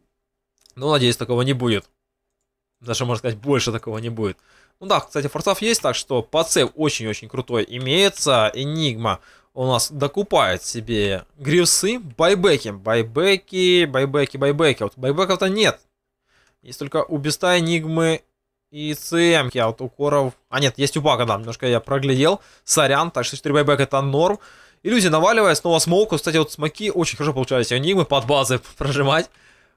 Но, надеюсь, такого не будет. Даже, можно сказать, больше такого не будет. Ну да, кстати, форсов есть, так что подсейв очень-очень крутой имеется. Энигма у нас докупает себе грифсы, байбеки, байбеки, байбеки, байбеки. Вот байбеков-то нет. Есть только у Беста, Энигмы и ЦМки, а вот у Коров... А нет, есть у Бага, да, немножко я проглядел. Сорян, так что четыре байбека это норм. Иллюзия наваливая, снова смоуку. Кстати, вот смоки очень хорошо получались у Энигмы под базы прожимать.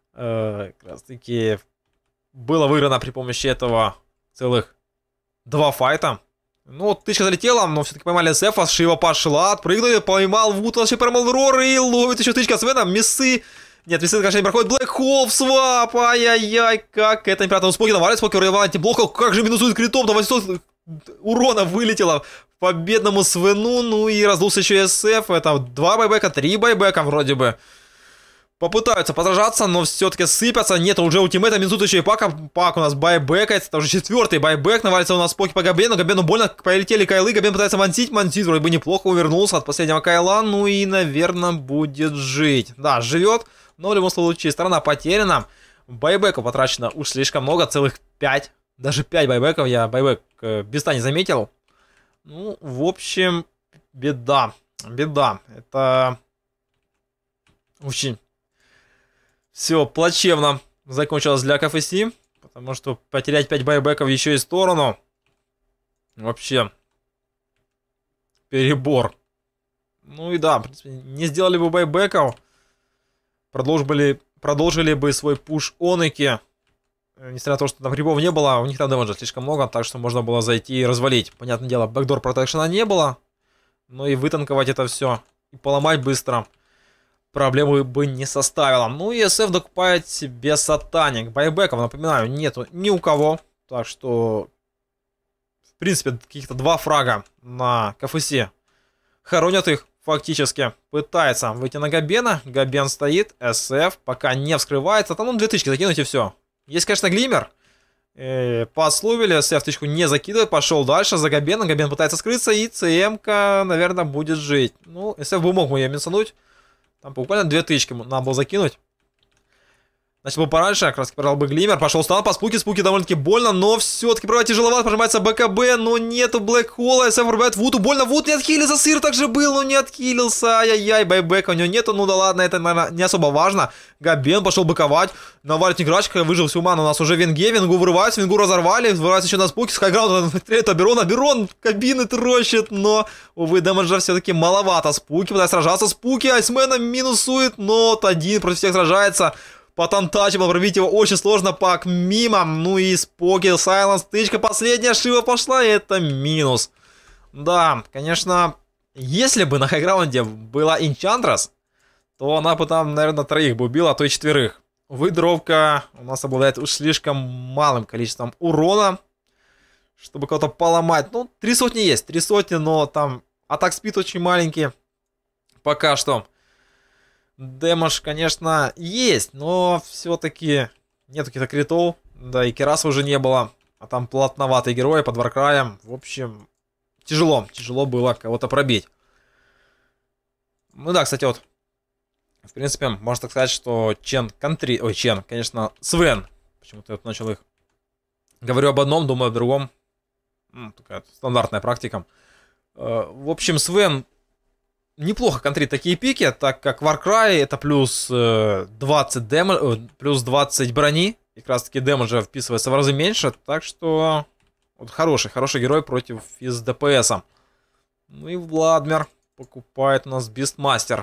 Э, как раз таки было выиграно при помощи этого целых два файта. Ну вот тычка залетела, но все-таки поймали Сефа, Шива пошла, отпрыгнули, поймал Вуд, вообще поймал Рор и ловит еще тычка Свена, Миссы. Нет, Миссы, конечно, не проходит. Блэк Холл в свап, ай-яй-яй, как это неприятно. Споки навалит, Споки урывает антиблок, как же минусует критом, там восемьсот урона вылетело по бедному Свену, ну и раздулся еще СФ, это два байбека, три байбека вроде бы. Попытаются подражаться, но все-таки сыпятся. Нет, уже ультимейта, минусует еще и Пака. Пак у нас байбекается, это уже четвертый байбек. Навалится у нас Поки по Габену. Габену больно, полетели кайлы. Габен пытается мансить. Мансить вроде бы неплохо, увернулся от последнего кайла. Ну и, наверное, будет жить. Да, живет, но в любом случае сторона потеряна. Байбеку потрачено уж слишком много, целых пять Даже пять байбеков, я байбек э, Биста не заметил. Ну, в общем, беда. Беда. Это очень все плачевно закончилось для КФС. Потому что потерять пять байбеков еще и в сторону. Вообще. Перебор. Ну и да, в принципе, не сделали бы байбеков. Продолжили, продолжили бы свой пуш Оныки. Несмотря на то, что там грибов не было, у них там демеджа слишком много, так что можно было зайти и развалить. Понятное дело, бэкдор протекшена не было. Но и вытанковать это все. И поломать быстро проблемы бы не составило. Ну и СФ докупает себе сатаник. Байбеков, напоминаю, нету ни у кого. Так что, в принципе, каких-то два фрага на КФС. Хоронят их фактически. Пытается выйти на Габена. Габен стоит. СФ пока не вскрывается. Там ну две тычки закинуть и все. Есть, конечно, глиммер. Э, Пословили. СФ тычку не закидывает. Пошел дальше за Габеном. Габен пытается скрыться. И ЦМ-ка, наверное, будет жить. Ну, СФ бы мог ее минсануть. Там буквально две тычки надо было закинуть. Значит, был пораньше, как раз пожал бы глиммер. Пошел стан по спуке. Спуки довольно-таки больно, но все-таки правда тяжеловато. Прожимается БКБ, но нету Блэкхола. СФ врубает Вуду. Больно. Вуд не отхилился. Сыр также был, но не отхилился. Ай-яй-яй, байбека у него нету. Ну да ладно, это, наверное, не особо важно. Габен пошел быковать. Навалит играчка, выжил всю ману. У нас уже Венге. Венгу вырывается. Венгу разорвали. Вырывается еще на спуке. Скайграунд стреляет Аберон. Аберон кабины трощит, но, увы, дэмэджа все-таки маловато. Спуки пытается сражаться. Спуки Айсмена минусует, но один против всех сражается. Потом тачебл, пробить его очень сложно, пак мимо. Ну и споки, сайленс, тычка, последняя шива пошла, и это минус. Да, конечно, если бы на хайграунде была Энчантрас, то она бы там, наверное, троих бы убила, а то и четверых. Увы, дровка у нас обладает уж слишком малым количеством урона, чтобы кого-то поломать. Ну, три сотни есть, три сотни, но там атак спид очень маленький. Пока что. Дэмэдж, конечно, есть, но все-таки нет каких-то критов. Да, и Кераса уже не было. А там плотноватые герои под Варкраем. В общем, тяжело. Тяжело было кого-то пробить. Ну да, кстати, вот. В принципе, можно так сказать, что Чен Контри... Ой, Чен, конечно, Свен. Почему-то я вот начал их... Говорю об одном, думаю о другом. М, такая стандартная практика. Э, в общем, Свен... Неплохо контрит такие пики, так как Warcry это плюс э, двадцать дэмэдж, э, плюс двадцать брони. И как раз таки дэмэджа вписывается в разы меньше. Так что вот хороший, хороший герой против из ДПСа. Ну и Владмир покупает у нас Бистмастер.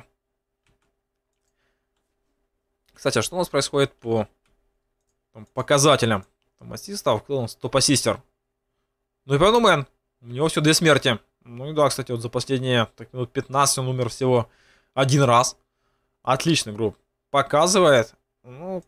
Кстати, а что у нас происходит по там, показателям? Там ассистов, кто у нас? Топ-ассистер. Ну и Пэвнумен. У него все две смерти. Ну и да, кстати, вот за последние так, минут пятнадцать он умер всего один раз. Отличный групп. Показывает. Ну,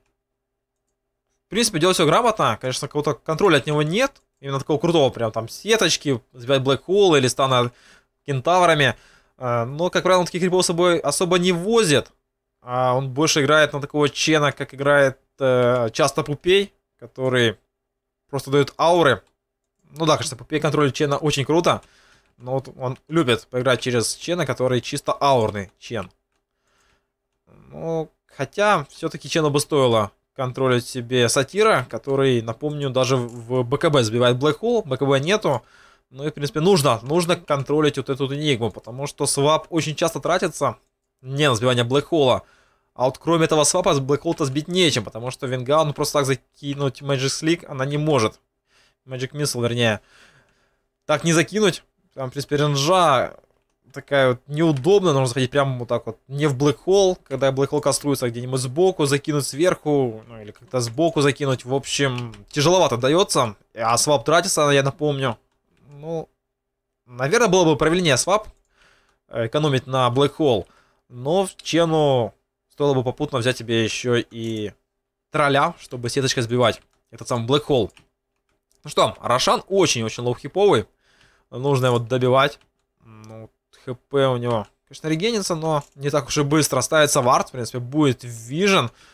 в принципе, делает все грамотно. Конечно, какого-то контроля от него нет. Именно такого крутого, прям там сеточки, сбивать блэкхолл или стана кентаврами. Но, как правило, он таких крипов с собой особо не возит. А он больше играет на такого чена, как играет э, часто Пупей, который просто дает ауры. Ну да, конечно, Пупей контроль чена очень круто. Но вот он любит поиграть через чена, который чисто аурный чен. Ну, хотя, все-таки чену бы стоило контролить себе Сатира, который, напомню, даже в БКБ сбивает Блэкхолл. БКБ нету. Ну и, в принципе, нужно, нужно контролить вот эту энигму, потому что свап очень часто тратится не на сбивание Блэкхолла. А вот кроме этого свапа с Блэкхолл-то сбить нечем, потому что Венга, ну просто так закинуть Magic Slick она не может. Magic Missile, вернее. Так не закинуть. Там, в принципе, ренжа такая вот неудобная. Нужно заходить прямо вот так вот. Не в Блэкхолл. Когда Блэкхолл каструется где-нибудь сбоку, закинуть сверху. Ну, или как-то сбоку закинуть. В общем, тяжеловато дается. А свап тратится, я напомню. Ну, наверное, было бы правильнее свап. Экономить на Блэкхолл. Но в чену стоило бы попутно взять тебе еще и тролля, чтобы сеточкой сбивать этот самый Блэкхолл. Ну что, Рошан очень-очень лоу-хиповый. Нужно его добивать. Ну, хп у него, конечно, регенится, но не так уж и быстро. Ставится вард, в принципе, будет вижен.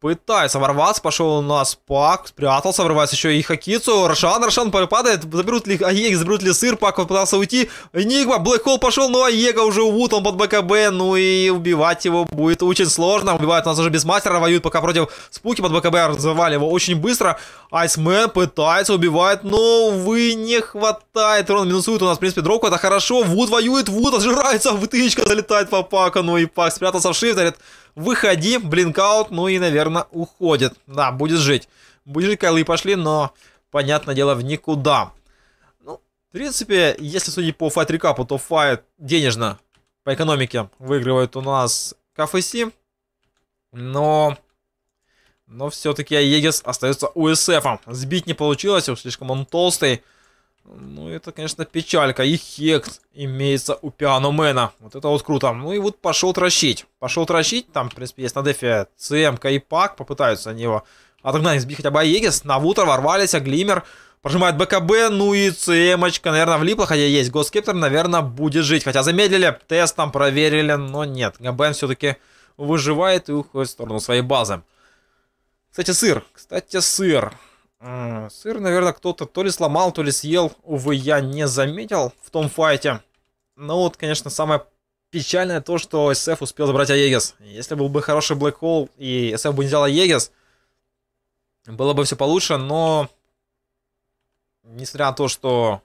пытается ворваться, пошел у нас Пак, спрятался, врывается еще и Хакицу, Рошан, Рошан падает, заберут ли Аега, заберут ли сыр, Пак пытался уйти, Энигма, Блэк Холл пошел, но Аега уже увут, он под БКБ, ну и убивать его будет очень сложно, убивают нас уже без мастера, воюют пока против Спуки под БКБ, развивали его очень быстро, Айсмен пытается, убивает, но, увы, не хватает, урон минусует у нас, в принципе, дропку, это хорошо, Вуд воюет, Вуд отжирается, вытычка залетает по Паку, ну и Пак спрятался в шифт, говорит, выходи, блинкаут, ну и, наверное, уходит. Да, будет жить. Будет жить, Кайлы пошли, но, понятное дело, в никуда. Ну, в принципе, если судить по файт рекапу, то файт денежно по экономике выигрывает у нас КФС. Но... Но все-таки Аегис остается у эс эф. Сбить не получилось, уж слишком он толстый. Ну, это, конечно, печалька. И Хекс имеется у Пианомена. Вот это вот круто. Ну и вот пошел тращить. Пошел тращить. Там, в принципе, есть на дефе ЦМК и Пак. Попытаются они его отогнать, сбить хотя бы Аегис. На Вутер ворвались, а Глиммер прожимает БКБ. Ну и ЦМочка, наверное, влипла. Хотя есть Госкептер, наверное, будет жить. Хотя замедлили, тест там проверили, но нет. ГБН все-таки выживает и уходит в сторону своей базы. Кстати, сыр. Кстати, сыр. Сыр, наверное, кто-то то ли сломал, то ли съел. Увы, я не заметил в том файте. Но вот, конечно, самое печальное то, что эс эф успел забрать Аегис. Если был бы хороший Black Hole и эс эф бы не взял Аегис, было бы все получше, но... Несмотря на то, что...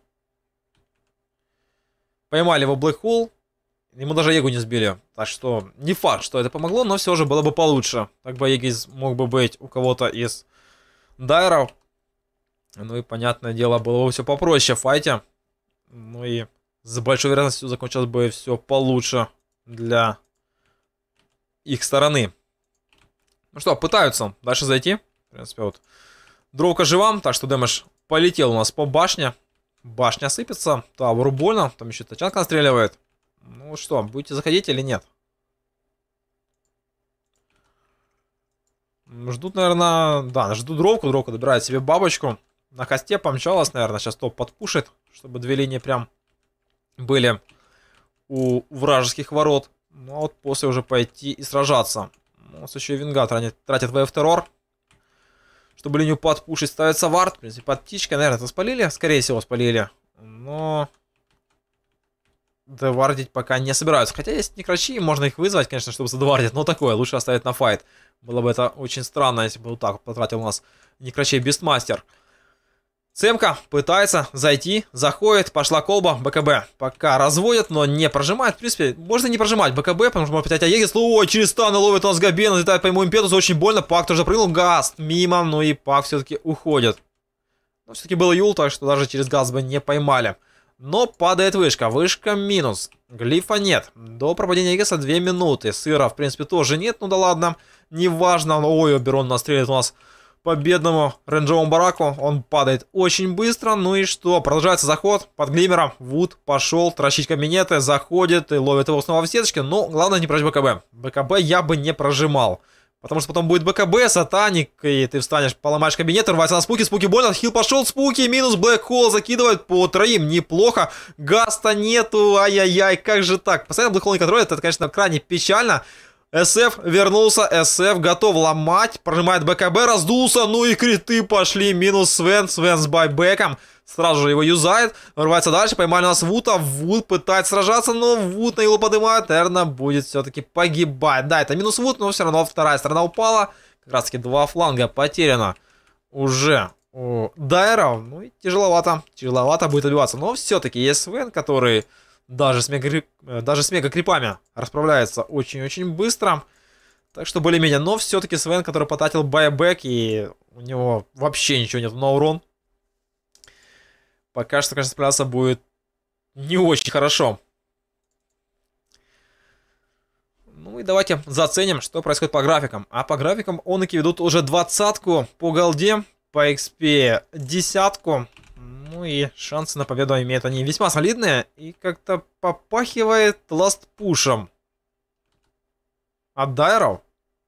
Поймали его Black Hole, ему даже Аегу не сбили. Так что, не факт, что это помогло, но все же было бы получше. Так бы Аегис мог бы быть у кого-то из дайеров. Ну и, понятное дело, было бы все попроще в файте. Ну и с большой вероятностью закончилось бы все получше для их стороны. Ну что, пытаются дальше зайти. В принципе, вот дровка жива, так что дэмэдж полетел у нас по башне. Башня сыпется, тауру больно, там еще тачанка настреливает. Ну что, будете заходить или нет? Ждут, наверное, да, ждут дровку, дровка добирает себе бабочку. На хосте помчалась, наверное, сейчас топ подпушит, чтобы две линии прям были у вражеских ворот. Ну а вот после уже пойти и сражаться. Ну, еще и Винга тратит, тратит вэ эф террор, чтобы линию подпушить. Ставится вард, в принципе, под птичкой, наверное, это спалили, скорее всего спалили. Но девардить пока не собираются. Хотя есть некрачи, можно их вызвать, конечно, чтобы задевардить, но такое, лучше оставить на файт. Было бы это очень странно, если бы вот так потратил у нас некрачей Бестмастер. Цемка пытается зайти, заходит, пошла колба, БКБ пока разводят, но не прожимает. В принципе, можно не прожимать БКБ, потому что может быть Аегис. Ой, через станы ловит у нас Габен, летает по ему импетусу, очень больно. Пак тоже прыгнул, Гаст мимо, но и Пак все-таки уходит. Но все-таки был Юл, так что даже через Гаст бы не поймали. Но падает вышка, вышка минус, глифа нет. До пропадения Аегиса две минуты, сыра в принципе тоже нет, ну да ладно, неважно. Ой, Оберон настрелит у нас победному рейнджовому бараку. Он падает очень быстро. Ну и что? Продолжается заход под Глиммером. Вуд пошел тращить кабинеты. Заходит и ловит его снова в сеточке. Но главное не прожать БКБ. БКБ я бы не прожимал. Потому что потом будет БКБ, сатаник, и ты встанешь, поломаешь кабинет, рвается на Спуки, Спуки больно, хил пошел, Спуки, минус, Блэк Холл закидывает по троим, неплохо. Гаста нету, ай-яй-яй, как же так? Постоянно Блэк Холл не контролит, это, конечно, крайне печально. эс эф вернулся, эс эф готов ломать, прожимает БКБ, раздулся, ну и криты пошли, минус Свен, Свен с байбеком, сразу же его юзает, рвается дальше, поймали нас Вута, Вуд пытается сражаться, но Вуд на его поднимает, наверное, будет все-таки погибать. Да, это минус Вуд, но все равно вторая сторона упала, как раз таки два фланга потеряно уже у дайеров, ну и тяжеловато, тяжеловато будет отбиваться, но все-таки есть Свен, который... Даже с, мега, даже с мега-крипами расправляется очень-очень быстро. Так что более-менее. Но все-таки Свен, который потратил байбек, и у него вообще ничего нет на урон. Пока что, конечно, справляться будет не очень хорошо. Ну и давайте заценим, что происходит по графикам. А по графикам оники ведут уже двадцатку по голде, по экспе десятку. Ну и шансы на победу имеют они весьма солидные. И как-то попахивает ластпушем от дайеров.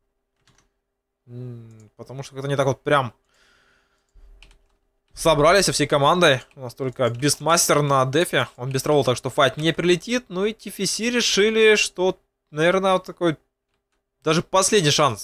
Потому что как-то не так вот прям собрались всей командой. У нас только Бестмастер на дефе. Он без травол, так что файт не прилетит. Ну и ти эф си решили, что, наверное, вот такой даже последний шанс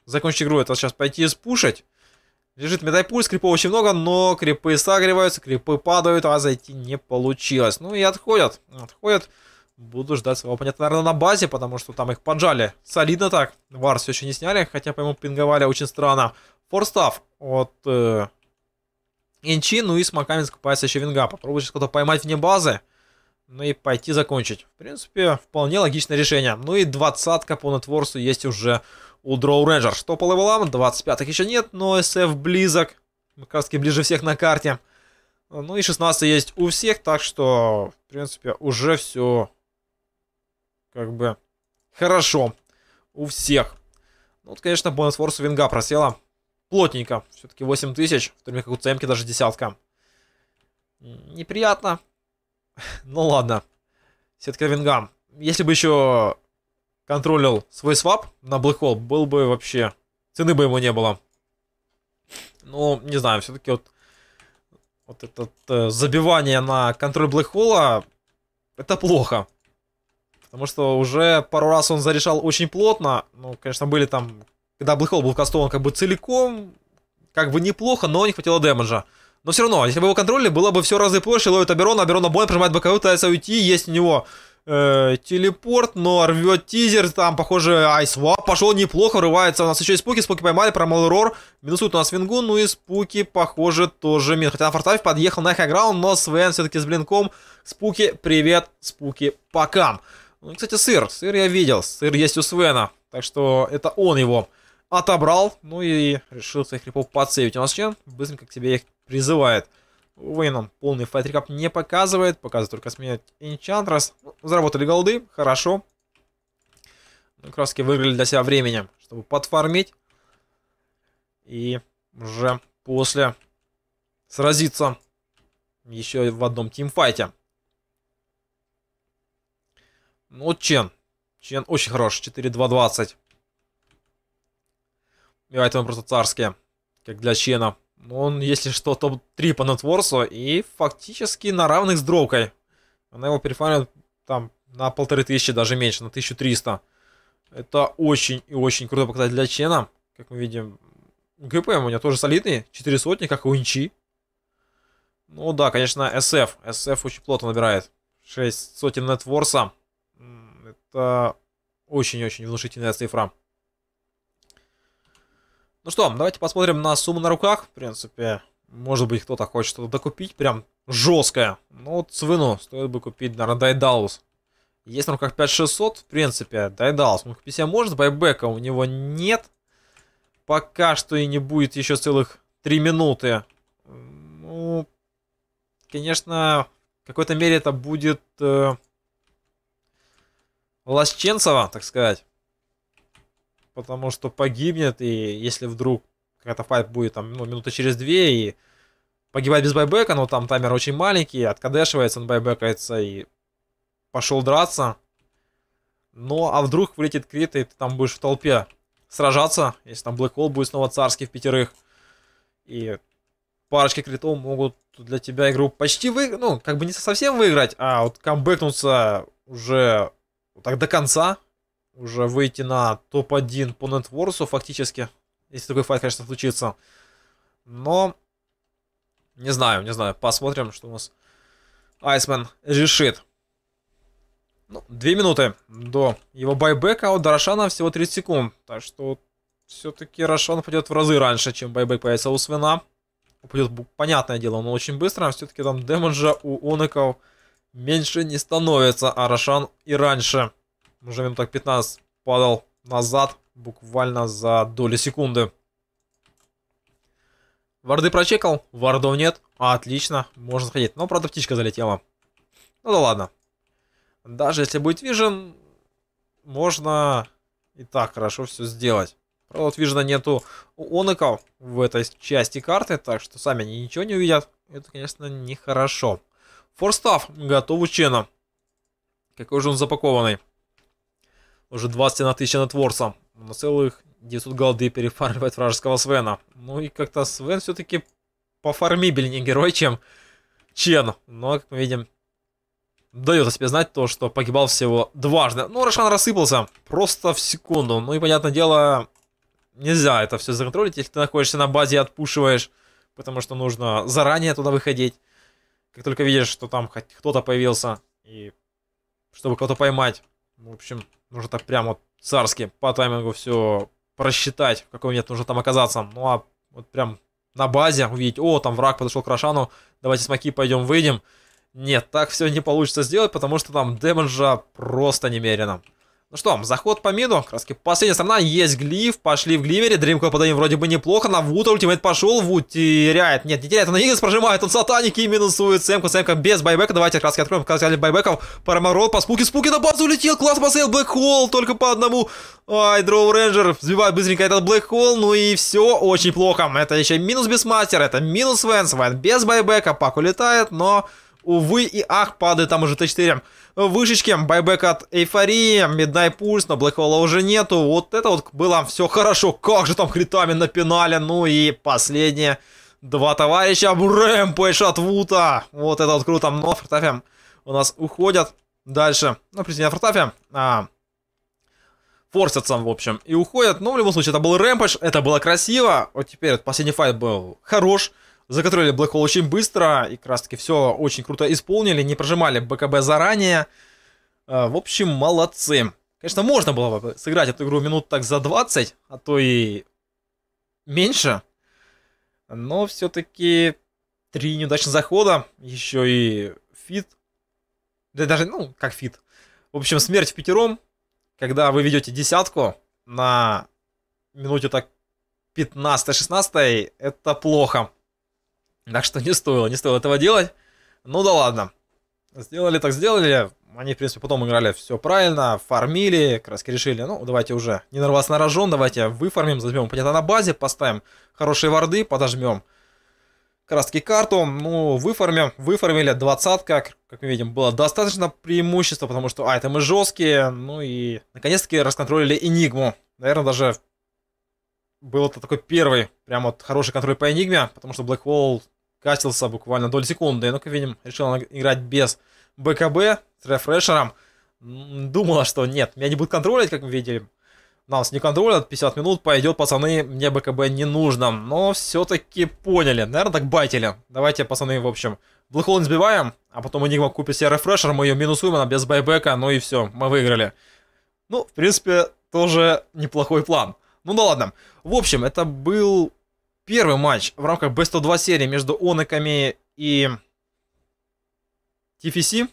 закончить игру, это сейчас пойти спушить. Лежит медайпульс, крипов очень много, но крипы сагриваются, крипы падают, а зайти не получилось. Ну и отходят, отходят. Буду ждать своего оппонента, наверное, на базе, потому что там их поджали солидно так. Варс все еще не сняли, хотя, по-моему, пинговали очень странно. Форстав от э, Инчи, ну и с маками закупается еще Винга. Попробую сейчас кого-то поймать вне базы, ну и пойти закончить. В принципе, вполне логичное решение. Ну и двадцатка по нетворсу есть уже у Дроу Рейнджер. Что по левелам? двадцать пятых еще нет, но эс эф близок. Как раз таки ближе всех на карте. Ну и шестнадцать есть у всех, так что, в принципе, уже все как бы хорошо у всех. Ну вот, конечно, по нетворсу Винга просела плотненько. Все-таки восемь тысяч, в то время как у ЦМки даже десятка. Неприятно. Ну ладно. Сетка Винга. Если бы еще контролил свой свап на Black Hole, был бы вообще... Цены бы ему не было. Ну, не знаю, все-таки вот... Вот это э, забивание на контроль Black Hole, это плохо. Потому что уже пару раз он зарешал очень плотно. Ну, конечно, были там... Когда Black Hole был кастован как бы целиком, как бы неплохо, но не хватило дэмэджа. Но все равно, если бы его контролили, было бы все разы проще. Ловит Аберона, Аберона бой, прижимает боковую, пытается уйти. Есть у него э, телепорт, но рвет тизер. Там, похоже, айсвап пошел неплохо, врывается. У нас еще и спуки, спуки поймали, промыл рор. Минусует у нас Вингу, ну и спуки, похоже, тоже мин. Хотя на фортафе подъехал на хайграунд, но Свен все-таки с блинком. Спуки, привет, спуки, пока. Ну и, кстати, сыр. Сыр я видел. Сыр есть у Свена. Так что это он его отобрал. Ну и решил своих крипов подсейвить. У нас Чен быстренько к себе их призывает. Увы, нам полный файтрикап не показывает. Показывает только сменять Энчантрас. Ну, заработали голды. Хорошо. Ну, как раз таки выиграли для себя времени, чтобы подфармить. И уже после сразиться еще в одном тимфайте. Ну, вот Чен. Чен очень хорош. четыре два двадцать. И поэтому просто царские. Как для Чена. Он, если что, топ три по нетворсу. И фактически на равных с Дроукой. Она его перефармит там на полторы тысячи, даже меньше, на тысячу триста. Это очень и очень крутой показатель для Чена. Как мы видим, ГП у него тоже солидный. четыре сотни, как у Инчи. Ну да, конечно, эс эф. эс эф очень плотно набирает. шесть сотен нетворса. Это очень-очень внушительная цифра. Ну что, давайте посмотрим на сумму на руках. В принципе, может быть, кто-то хочет что-то докупить. Прям жесткое. Ну вот Свину стоит бы купить, наверное, Дайдалус. Есть на руках пять шестьсот. В принципе, Дайдалус. Он купить себе может. Байбека у него нет. Пока что и не будет еще целых три минуты. Ну, конечно, в какой-то мере это будет э, Лощенцева, так сказать. Потому что погибнет, и если вдруг какая-то файт будет там, ну, минуты через две, и погибает без байбека, но там таймер очень маленький, откадешивается, он байбекается и пошел драться. Ну, а вдруг вылетит крит, и ты там будешь в толпе сражаться, если там Black Hole будет снова царский в пятерых. И парочки критов могут для тебя игру почти выиграть, ну, как бы не совсем выиграть, а вот камбэкнуться уже вот так до конца. Уже выйти на топ один по нетворсу фактически. Если такой файт, конечно, случится. Но не знаю, не знаю. Посмотрим, что у нас Айсмен решит. Ну, две минуты до его байбека. А у Рошана всего тридцать секунд. Так что все-таки Рошан упадет в разы раньше, чем байбек появится у Свена. Упадет, понятное дело, но очень быстро. Все-таки там дэмэджа у Онеков меньше не становится. А Рошан и раньше... Уже минут так пятнадцать падал назад, буквально за доли секунды. Варды прочекал, вардов нет. А, отлично, можно сходить. Но, правда, птичка залетела. Ну да ладно. Даже если будет вижен, можно и так хорошо все сделать. Правда, вот вижена нету у Онеков в этой части карты, так что сами они ничего не увидят. Это, конечно, нехорошо. Форстав готов у Чена. Какой же он запакованный. Уже двадцать одна тысяча нетворса. На целых девятьсот голды перефармливает вражеского Свена. Ну и как-то Свен все-таки пофармибельнее герой, чем Чен. Но, как мы видим, дает о себе знать то, что погибал всего дважды. Ну, Рошан рассыпался просто в секунду. Ну и, понятное дело, нельзя это все законтролить, если ты находишься на базе и отпушиваешь, потому что нужно заранее туда выходить. Как только видишь, что там хоть кто-то появился, и чтобы кого-то поймать, в общем, нужно так прям вот царски по таймингу все просчитать, в какой нет нужно там оказаться. Ну а вот прям на базе увидеть, о, там враг подошел к Рошану, давайте смоки пойдем выйдем. Нет, так все не получится сделать, потому что там дэмэджа просто немерено. Ну что, заход по миду, как раз последняя сторона, есть глиф, пошли в гливере, Дримкойл подаем вроде бы неплохо, на Вута ультимейт пошел, Вут теряет, нет, не теряет, он Игас прожимает, он сатаники и минусует Сэмку, Сэмка без байбека, давайте как раз откроем, как сказали байбеков, Парамарол по спуки, спуки на базу улетел, класс посеял, Блэк Холл, только по одному, ай, Дроу Рейнджер, взбивает быстренько этот Блэк Холл, ну и все, очень плохо, это еще минус Бисмастер, это минус Венс, Вен без байбека, Пак улетает, но, увы и ах, падает там уже Т четыре. Вышечки, байбек от Эйфории, Midnight Pulse, но Блэкхолла уже нету. Вот это вот было все хорошо. Как же там критами напинали. Ну и последние два товарища. Рэмпэдж от Вута. Вот это вот круто. Но фортафе у нас уходят дальше. Ну, присоединяют фортафе. А, форсятся, в общем, и уходят. Но в любом случае, это был рэмпэдж. Это было красиво. Вот теперь вот последний файт был хорош. Законтролили Black Hole очень быстро, и как раз таки все очень круто исполнили, не прожимали БКБ заранее. В общем, молодцы. Конечно, можно было бы сыграть эту игру минут так за двадцать, а то и меньше. Но все-таки три неудачных захода, еще и фит. Да даже, ну, как фит. В общем, смерть в пятером, когда вы ведете десятку на минуте так пятнадцатой-шестнадцатой, это плохо. Так что не стоило, не стоило этого делать. Ну да ладно. Сделали так сделали. Они, в принципе, потом играли все правильно, фармили, как раз решили, ну, давайте уже не нарваться на рожон, давайте выфармим, возьмем оппонента на базе, поставим хорошие варды, подожмем как раз таки карту, ну, выфармим, выфармили, двадцатка, как мы видим, было достаточно преимущества, потому что айтемы жесткие, ну и, наконец-таки, расконтролили Энигму. Наверное, даже был это такой первый, прям вот хороший контроль по Энигме, потому что Black Hole кастился буквально доли секунды. Ну, как видим, решил играть без БКБ, с рефрешером. Думала, что нет, меня не будут контролить, как мы видели. Нас не контролят, пятьдесят минут пойдет, пацаны, мне БКБ не нужно. Но все-таки поняли, наверное, так байтили. Давайте, пацаны, в общем, Black Hole не сбиваем, а потом Энигма купит себе рефрешер, мы ее минусуем, она без байбека, ну и все, мы выиграли. Ну, в принципе, тоже неплохой план. Ну да ладно. В общем, это был первый матч в рамках би сто два серии между Онеками и ти эф си.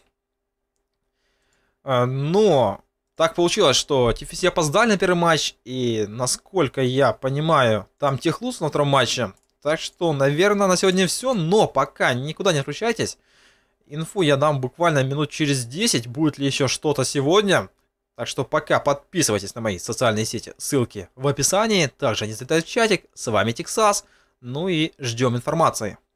Но так получилось, что ти эф си опоздали на первый матч. И, насколько я понимаю, там техлуз на втором матче. Так что, наверное, на сегодня все. Но пока никуда не отключайтесь. Инфу я дам буквально минут через десять. Будет ли еще что-то сегодня. Так что пока подписывайтесь на мои социальные сети, ссылки в описании. Также не залетайте в чатик. С вами Тексас. Ну и ждем информации.